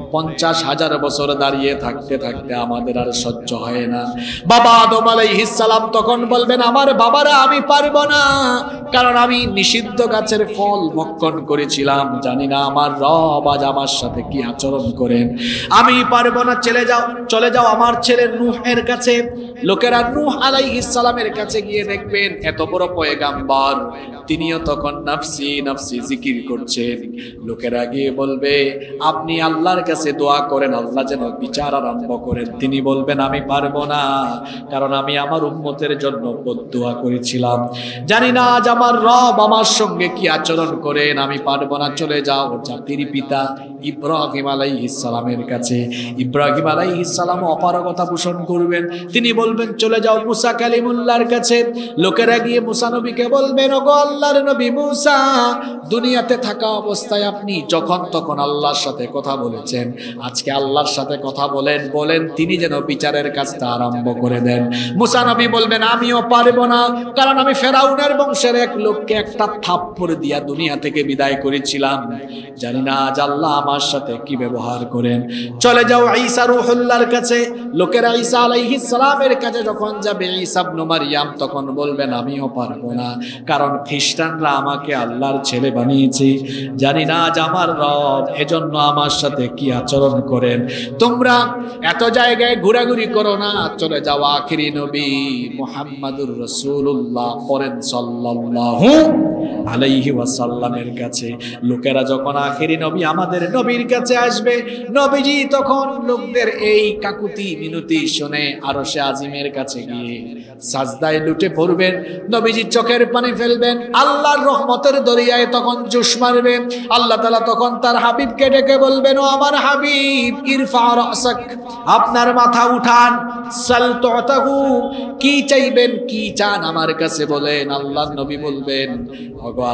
50,000 বছর দাঁড়িয়ে থাকতে থাকতে আমাদের আর সহ্য হয় না। বাবা আদম আলাইহিস সালাম তখন বলবেন, আমার বাবারা, আমি পারবো না, কারণ আমি নিষিদ্ধ গাছের ফল ভক্ষণ করেছিলাম, জানি না আমার রব আজ আমার সাথে কি আচরণ করেন, আমি পারবো না, চলে যাও আমার ছেলে নূহের কাছে। লোকেরা নূহ আলাইহিস সালামের কাছে গিয়ে দেখবেন এত বড় পয়গাম্বর, তিনিও তখন নাফসি নাফসি জিকির করছেন। লোকেরা গিয়ে বলবে, আপনি আল্লাহর কাছে দোয়া করেন, আল্লাহ যেন বিচার আরম্ভ করেন। তিনি বলবেন, আমি পারবো না, কারণ আমি আমার উম্মতের জন্য বদদুয়া করেছিলাম, জানি না আজ আমার রব আমার সঙ্গে কি আচরণ করেন, আমি পারবো না, চলে যাও জাতির পিতা ইব্রাহিম আলাইহিস সালামের কাছে। ইব্রাহিম আলাইহিস সালাম অপারগতা পোষণ করবেন, তিনি বলবেন, চলে যাও মুসা কালিমুল্লাহর কাছে। লোকেরা গিয়ে মুসা নবীকে বলবেন, ওগো আল্লাহর নবী মুসা, দুনিয়াতে থাকা অবস্থায় আপনি যখন তখন আল্লাহর সাথে কথা বলেছেন, আজকে আল্লাহর সাথে কথা বলেন তিনি যেন বিচারের কাজটা আরম্ভ করে দেন। মুসা নবী বলবেন, আমিও পারবো না, কারণ আমি ফেরাউনের বংশের এক লোককে একটা থাপ্পড় দিয়া দুনিয়া থেকে বিদায় করেছিলাম, জানি না আজ আল্লাহ আমার সাথে কি ব্যবহার করেন। চলে যাও ঈসা রূহুল্লাহর কাছে। লোকেরা ঈসা আলাইহিস সালামের কাছে যখন যাবে, ঈসা ইবনে মারইয়াম তখন বলবেন, আমিও পারবো না, কারণ খ্রিস্টানরা আমাকে আল্লাহর ছেলে বানিয়েছে, জানি না আজ আমার রব এজন্য আমার সাথে কি আচরণ করেন। তোমরা এত জায়গায় ঘোরাঘুরি করো না, চলে যাও আখিরি নবী মুহাম্মাদুর রাসূলুল্লাহ পড়েন সাল্লাল্লাহু আলাইহি ওয়াসাল্লামের কাছে। লোকেরা যখন আখিরি নবী আমাদের নবীর কাছে আসবে, নবীজি তখন লোকদের এই কাকুতি মিনতি শুনে আরশে আজিমের কাছে গিয়ে সাজদায় লুটে পড়বেন, নবীজি চোখের পানি ফেলবেন, আল্লাহর রহমতের দরিয়ায় তখন জোশ মারবেন। আল্লাহ তাআলা তখন তার হাবিবকে ডেকে বলবেন, ও আমার হাবিব, ইরফা রাসাক, আপনার মাথা উঠান, সাল তুতাহু, কি চাইবেন, কি চান আমার কাছে বলেন। আল্লাহর নবী বলবেন, ওগো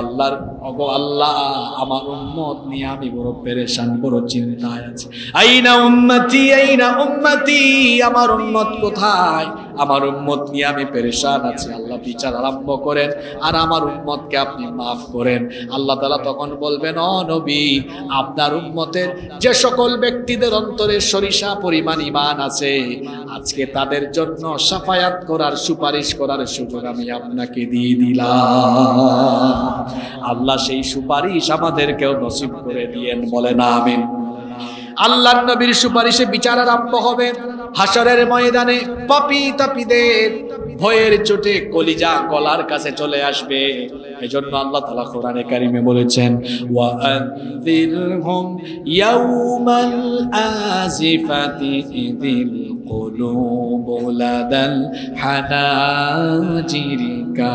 আল্লাহ, আমার উম্মত নিয়ে আমি বড় পেরেশান, বড় চিন্তায় আছি। আইনা উম্মতি, আমার উম্মত কোথায়? আমার উম্মত নিয়ে আমি পেরেশান আছি, আল্লাহ বিচার আরম্ভ করেন আর আমার উম্মতকে আপনি মাফ করেন। আল্লাহ তাআলা তখন বলবেন, ও নবী, আপনার উম্মতের যে সকল ব্যক্তিদের অন্তরে সরিষা পরিমাণ ঈমান আছে, আজকে তাদের জন্য শাফায়াত করার, সুপারিশ করার সুযোগ আমি আপনাকে দিয়ে দিলাম। আল্লাহ সেই সুপারিশ আমাদেরকেও নসিব করে দিয়েন, বলেন আমিন। আল্লাহর নবীর সুপারিশে বিচার আরম্ভ হবে হাশরের ময়দানে। পাপী তাপীদের ভয়ের চোটে কলিজা গলার কাছে চলে আসবে। এজন্য আল্লাহ তাআলা কোরআনে কারিমে বলেছেন, ওয়া আযিরহুম ইয়াউমাল আজিফাতি ইযিল কুলুবু লাদাল হানাজিরি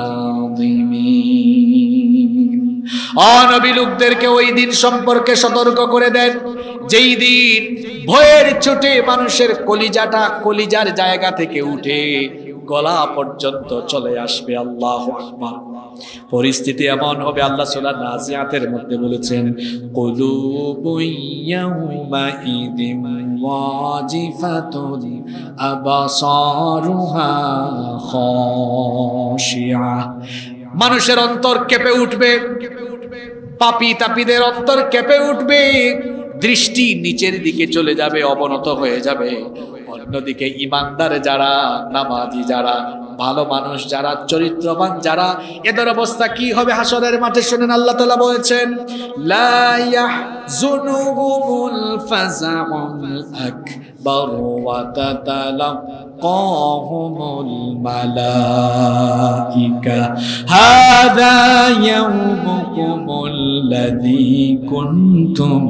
কাযিমিন। নবী লোকদেরকে ওই দিন সম্পর্কে সতর্ক করে দেন, যেই দিন ভয়ের চোটে মানুষের কলিজাটা কলিজার জায়গা থেকে উঠে গলা পর্যন্ত চলে আসবে। আল্লাহু আকবার। পরিস্থিতি এমন হবে, আল্লাহ সূরা নাজিয়াতের মধ্যে বলেছেন, কুলুবু ইয়াউমা ইদিন ওয়াজিফাতুন আবসারুহা খাশিয়া। মানুষের অন্তর কেঁপে উঠবে, পাপী তাপীদের অন্তর কেঁপে উঠবে, দৃষ্টি নিচের দিকে চলে যাবে, অবনত হয়ে যাবে। অন্যদিকে ইমানদার যারা, নামাজি যারা, ভালো মানুষ যারা, চরিত্রবান যারা, এদের অবস্থা কি হবে হাশরের মাঠে? শুনেন, আল্লাহ তাআলা বলেছেন, লা ইয়াহজুনুহুমুল ফাযাউল আকবার ওয়া তাতালাক্কাহুমুল মালাইকা হাযা ইয়াউমুকুমুল লাযী কুনতুম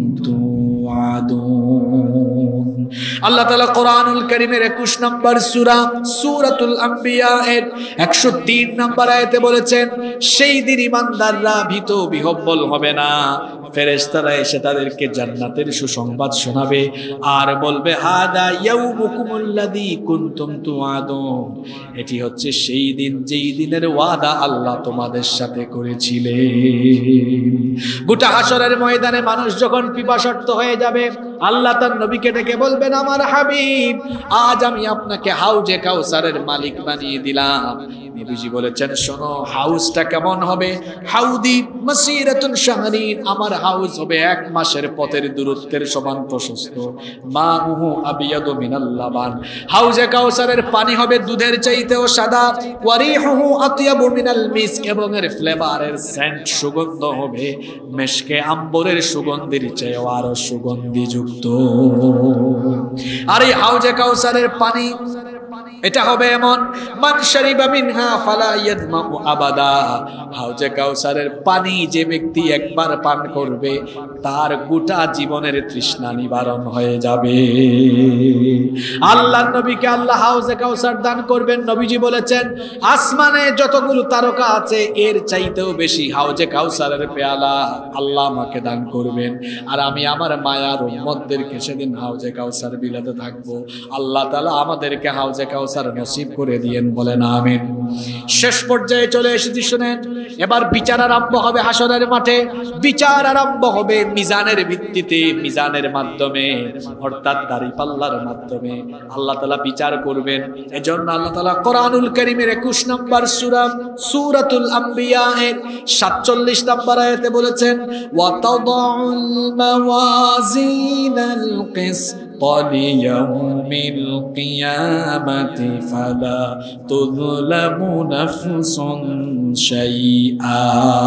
তুআদুন। আল্লাহ তাআলা কোরআনুল কারীমের 21 নম্বর সূরা সূরাতুল আম্বিয়া এর 103 নম্বর আয়াতে বলেছেন, সেই দিন ঈমানদাররা ভীত বিহ্বল হবে না, ফেরেশতারা এসে তাদেরকে জান্নাতের সুসংবাদ শোনাবে আর বলবে, হাদা ইয়াউমুকুমুল লাযী কুনতুম তুআদুন। এটি হচ্ছে সেই দিন যেই দিনের ওয়াদা আল্লাহ তোমাদের সাথে করেছিলেন। গোটা হাশরের ময়দানে মানুষ যখন পিপাসার্ত হয়ে যাবে, আল্লাহ তার নবীকে ডেকে বলবেন, আমার হাবিব, আজ আমি আপনাকে হাউজে কাউসারের মালিক বানিয়ে দিলাম। নবীজি বলেছেন, শোনো, হাউসটা কেমন হবে? হাউদি মাসিরাতুন শাহরিন, আমার হাউস হবে 1 মাসের পথের দূরত্বের সমান প্রশস্ত। মাউহু আবিয়াদু মিনাল লাবান, হাউজে কাউসারের পানি হবে দুধের চাইতেও সাদা। ওয়ারিহুহু আতয়াবু মিনাল মিস্ক, এবং এর ফ্লেভারের সেন্ট, সুগন্ধ হবে মেশকে আম্বরের সুগন্ধির চেয়েও আরো সুগন্ধিযুক্ত। আর এই হাউজে কাউসারের পানি এটা হবে এমন, মান শারিবা মিনহা ফালা ইয়াদমাউ আবাদা। হাউজে কাউসারের পানি যে ব্যক্তি একবার পান করবে, তার গোটা জীবনের তৃষ্ণা নিবারণ হয়ে যাবে। আল্লাহর নবীকে আল্লাহ হাউজে কাউসার দান করবেন। নবীজি বলেছেন, আসমানে যতগুলো তারকা আছে এর চাইতেও বেশি হাউজে কাউসারের পেয়ালা আল্লাহ আমাকে দান করবেন, আর আমি আমার মায়ার উম্মতদেরকে সেদিন হাউজে কাউসার বিলাতে থাকবো। আল্লাহ তাআলা আমাদেরকে হাউজে কাউসার নসিব করে দিয়েন, বলেন আমিন। শেষ পর্যায়ে চলে এসেছি, শুনেন, এবার বিচার আরম্ভ হবে হাশরের মাঠে। বিচার আরম্ভ হবে মিজানের ভিত্তিতে, মিজানের মাধ্যমে, অর্থাৎ দাঁড়িপাল্লার মাধ্যমে আল্লাহ তাআলা বিচার করবেন। এজন্য আল্লাহ তাআলা কোরআনুল কারীমের 21 নম্বর সূরা সূরাতুল আম্বিয়া এর 47 নম্বর আয়াতে বলেছেন, ওয়া তাদাউল মাওয়াজিনাল কিসত লিয়াউমিল কিয়ামাতি ফালা তুযলামু নাফসুন শাইআ।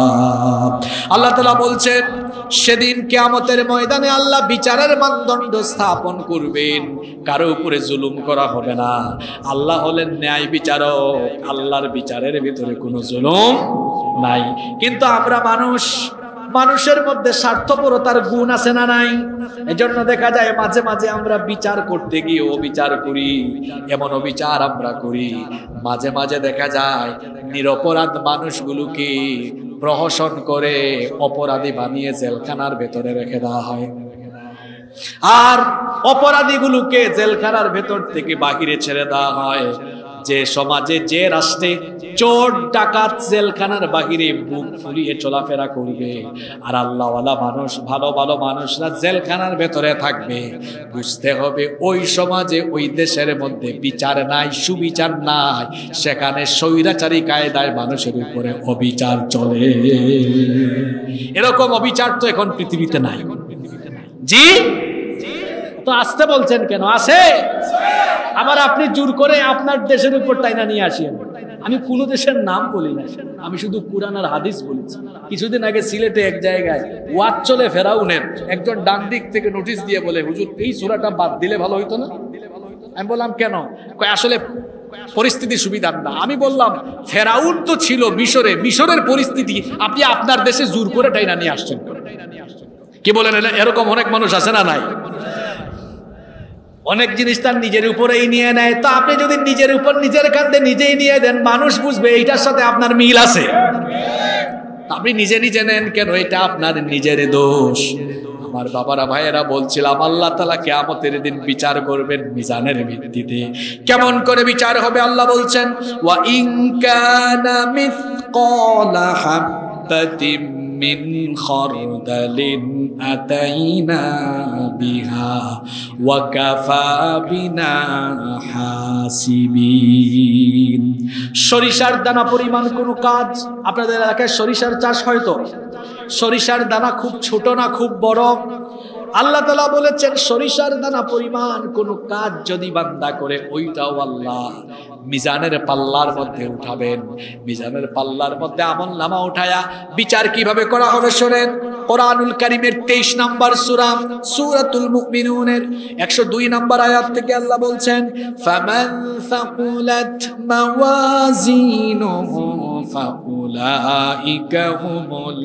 আল্লাহ তাআলা বলছেন, সেদিন কিয়ামতের ময়দানে আল্লাহ বিচারের মানদণ্ড স্থাপন করবেন, কারো উপরে জুলুম করা হবে না। আল্লাহ হলেন ন্যায় বিচারক, আল্লাহর বিচারের ভিতরে কোনো জুলুম নাই। কিন্তু আমরা মানুষের মধ্যে স্বার্থপরতার গুণ আছে না নাই? এজন্য দেখা যায় মাঝে মাঝে আমরা বিচার করতে গিয়ে অবিচার করি, এমন অবিচার আমরা করি। মাঝে মাঝে দেখা যায় নিরপরাধ মানুষগুলোকে প্রহসন করে অপরাধী বানিয়ে জেলখানার ভেতরে রেখে দেওয়া হয়, আর অপরাধীগুলোকে জেলখানার ভেতর থেকে বাহিরে ছেড়ে দেওয়া হয়। যে সমাজে, যে রাষ্ট্রে চোর ডাকাত জেলখানার বাহিরে বুক ফুলিয়ে চলাফেরা করবে, আর আল্লাহওয়ালা মানুষ, ভালো ভালো মানুষরা জেলখানার ভেতরে থাকবে, বুঝতে হবে ওই সমাজে, ওই দেশের মধ্যে বিচার নাই, সুবিচার নাই, সেখানে স্বৈরাচারী কায়দায় মানুষের উপরে অবিচার চলে। এরকম অবিচার তো এখন পৃথিবীতে নাই। জি, তো আসতে বলছেন কেন? আসে। আবার আপনি জোর করে আপনার দেশের উপর টাইনা নিয়ে আসেন। আমি কোন দেশের নাম বলি না, আমি শুধু কুরআন আর হাদিস বলেছি। কিছুদিন আগে সিলেটে এক জায়গায় ওয়াজ চলে ফেরাউনের, একজন ডান দিক থেকে নোটিশ দিয়ে বলে, হুজুর এই সূরাটা বাদ দিলে ভালো হইতো না। আমি বললাম কেন? আসলে পরিস্থিতি সুবিধার না। আমি বললাম ফেরাউন তো ছিল মিশরে, মিশরের পরিস্থিতি আপনি আপনার দেশে জোর করে টাইনা নিয়ে আসছেন। কি বলেন? এরকম অনেক মানুষ আছে না নাই? অনেক জিনিস তার নিজের উপরেই নিয়ে নেয়। তো আপনি যদি নিজের উপর নিজের কাঁধে নিজেই নিয়ে দেন, মানুষ বুঝবে এইটার সাথে আপনার মিল আছে। আপনি নিজে নিজে নেন কেন? এটা আপনার নিজের দোষ। আমার বাবারা, ভাইয়েরা, বলছিলাম আল্লাহ তাআলা কিয়ামতের দিন বিচার করবেন মিজানের ভিত্তিতে। কেমন করে বিচার হবে? আল্লাহ বলছেন, ওয়া ইন কানা মিসকালা হাববাতিন মিন খারদালিন আতাইনা বিহা ওয়া কাফা বিনা হাসিবিন। সরিষার দানা পরিমাণ কোনো কাজ, আপনাদের এলাকায় সরিষার চাষ হয়তো, সরিষার দানা খুব ছোট না খুব বড়? আল্লাহ তাআলা বলেছেন সরিষার দানা পরিমাণ কোন কাজ যদি বান্দা করে, ওইটাও আল্লাহ মিজানের পাল্লার মধ্যে উঠাবেন। মিজানের পাল্লার মধ্যে আমলনামা উঠায়া বিচার কিভাবে করা হবে শোনেন। কোরআনুল কারীমের 23 নম্বর সূরা, সূরাতুল মুমিনুনের 102 নম্বর আয়াত থেকে আল্লাহ বলছেন, ফামান সাকুলাত মাওয়াজিনুহু ফাউলাইকা হুমুল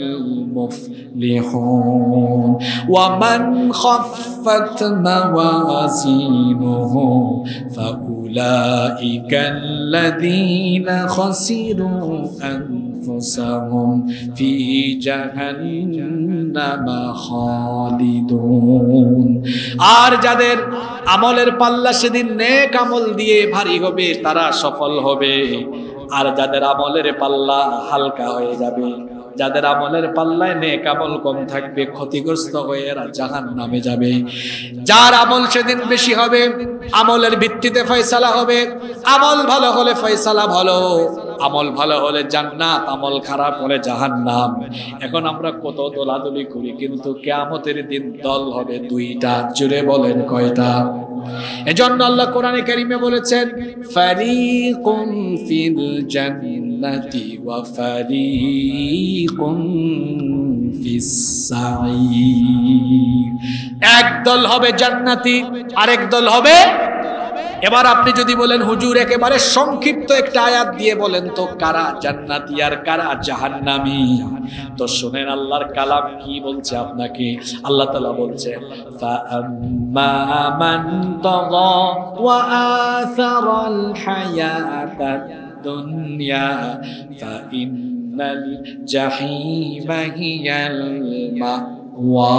মুফলিহুন ওয়া মান খাফফাত মাওয়াজিনুহু ফাউলাইকা আল্লাযীনা খাসিরু আনফুসাহুম ফি জাহান্নামা খালিদুন। আর যাদের আমলের পাল্লা সেদিন নেক আমল দিয়ে ভারী হবে তারা সফল হবে, আর যাদের আমলের পাল্লা হালকা হয়ে যাবে, যাদের আমলের পাল্লায় নেক আমল কম থাকবে, ক্ষতিগ্রস্ত হয়ে এরা জাহান্নামে যাবে। যার আমল সেদিন বেশি হবে, আমলের ভিত্তিতে ফয়সালা হবে। আমল ভালো হলে ফয়সালা ভালো, আমল ভালো হলে জান্নাত, আমল খারাপ হলে জাহান্নাম। এখন আমরা কত দলাদলি করি, কিন্তু কিয়ামতের দিন দল হবে দুইটা। জুড়ে বলেন কয়টা? এজন্য আল্লাহ কোরআনে কারীমে বলেছেন, ফারিকুন ফিল জান্নাতি ওয়া ফারিকুন ফিস সাঈর। এক দল হবে জান্নাতি, আরেক দল হবে। এবার আপনি যদি বলেন হুজুর একেবারে সংক্ষিপ্ত একটা আয়াত দিয়ে বলেন তো কারা জান্নাতি আর কারা জাহান্নামী, তো শুনেন আল্লাহর কালাম কি বলছে আপনাকে। আল্লাহ তাআলা বলছেন, ফাআম্মা মান তাগা ওয়া আসারাল হায়াতাদ দুনিয়া ফাইন্নাল জাহিমা হিয়াল মাওয়া।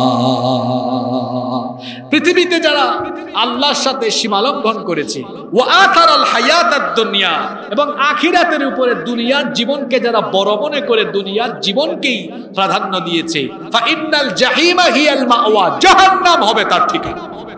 পৃথিবীতে যারা আল্লাহর সাথে সীমালঙ্ঘন করেছে, ওয়া আথারাল হায়াতাদ দুনিয়া, এবং আখিরাতের উপরে দুনিয়ার জীবনকে যারা বড় মনে করে দুনিয়ার জীবনকেই প্রাধান্য দিয়েছে, ফাইন্নাল জাহিমা হিয়াল মাওয়া, জাহান্নাম হবে তার ঠিকানা।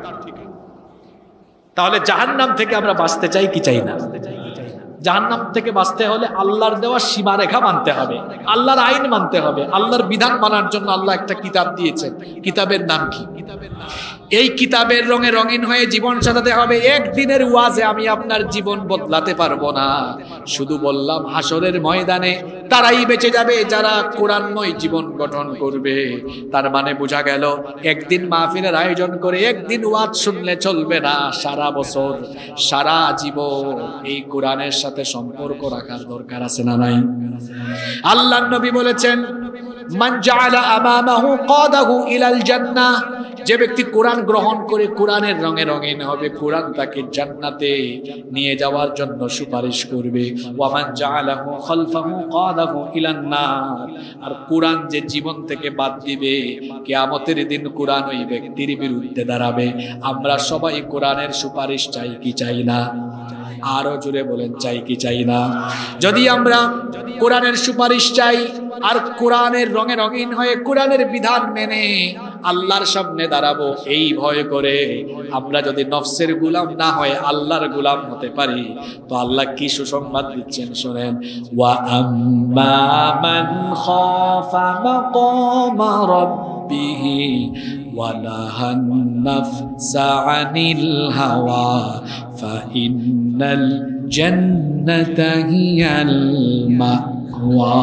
তাহলে জাহান্নাম থেকে আমরা বাঁচতে চাই কি চাই না? জাহান্নাম থেকে বাঁচতে হলে আল্লাহর দেওয়া সীমারেখা মানতে হবে, আল্লাহর আইন মানতে হবে। আল্লাহর বিধান মানার জন্য আল্লাহ একটা কিতাব দিয়েছেন। কিতাবের নাম কি? এই কিতাবের রঙে রঙিন হয়ে জীবন সাজাতে হবে। একদিনের ওয়াজে আমি আপনার জীবন বদলাতে পারবো না। শুধু বললাম হাসরের ময়দানে তারাই বেঁচে যাবে যারা কোরআনময় জীবন গঠন করবে। তার মানে বোঝা গেল একদিন মাহফিলের আয়োজন করে একদিন ওয়াজ শুনলে চলবে না, সারা বছর সারা জীবন এই কোরআনের সাথে সম্পর্ক রাখার দরকার আছে না নাই? আল্লাহর নবী বলেছেন, মান জাআলা আমামাহু কাদাহু ইলাল জান্নাহ, যে ব্যক্তি কোরআন গ্রহণ করে কোরআনের রঙে রঙিন হবে, কোরআন তাকে জান্নাতে নিয়ে যাওয়ার জন্য সুপারিশ করবে। ওয়া মান জাআলাহু খালফাহু কাদাহু ইলান নার, আর কোরআন যে জীবন থেকে বাদ দিবে, কিয়ামতের দিন কোরআন ওই ব্যক্তির বিরুদ্ধে দাঁড়াবে। আমরা সবাই কোরআনের সুপারিশ চাই কি চাই না? আরো জোরে বলেন চাই কি চাই না? যদি আমরা কোরআনের সুপারিশ চাই আর কোরআনের রঙে রঙিন হয়ে কোরআনের বিধান মেনে আল্লাহর সামনে দাঁড়াবো এই ভয় করে, আমরা যদি নফসের গোলাম না হয় আল্লাহর গোলাম হতে পারি, তো আল্লাহ কি সুসংবাদ দিচ্ছেন শুনেন। ওয়া আম্মা মান খাফা মাকামা রাব্বিহি ওয়া নাহান নাফসা আনিল হাওয়া ফাইন্নাল জান্নাতা হিয়াল মাওয়া।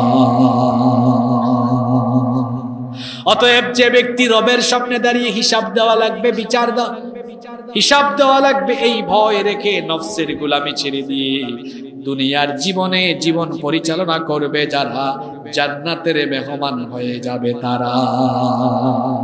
অতএব যে ব্যক্তি রবের সামনে দাঁড়িয়ে হিসাব দেওয়া লাগবে, বিচার হিসাব দেওয়া লাগবে, এই ভয় রেখে নফসের গোলামি ছেড়ে দিয়ে দুনিয়ার জীবনে জীবন পরিচালনা করবে যারা, জান্নাতের মেহমান হয়ে যাবে তারা।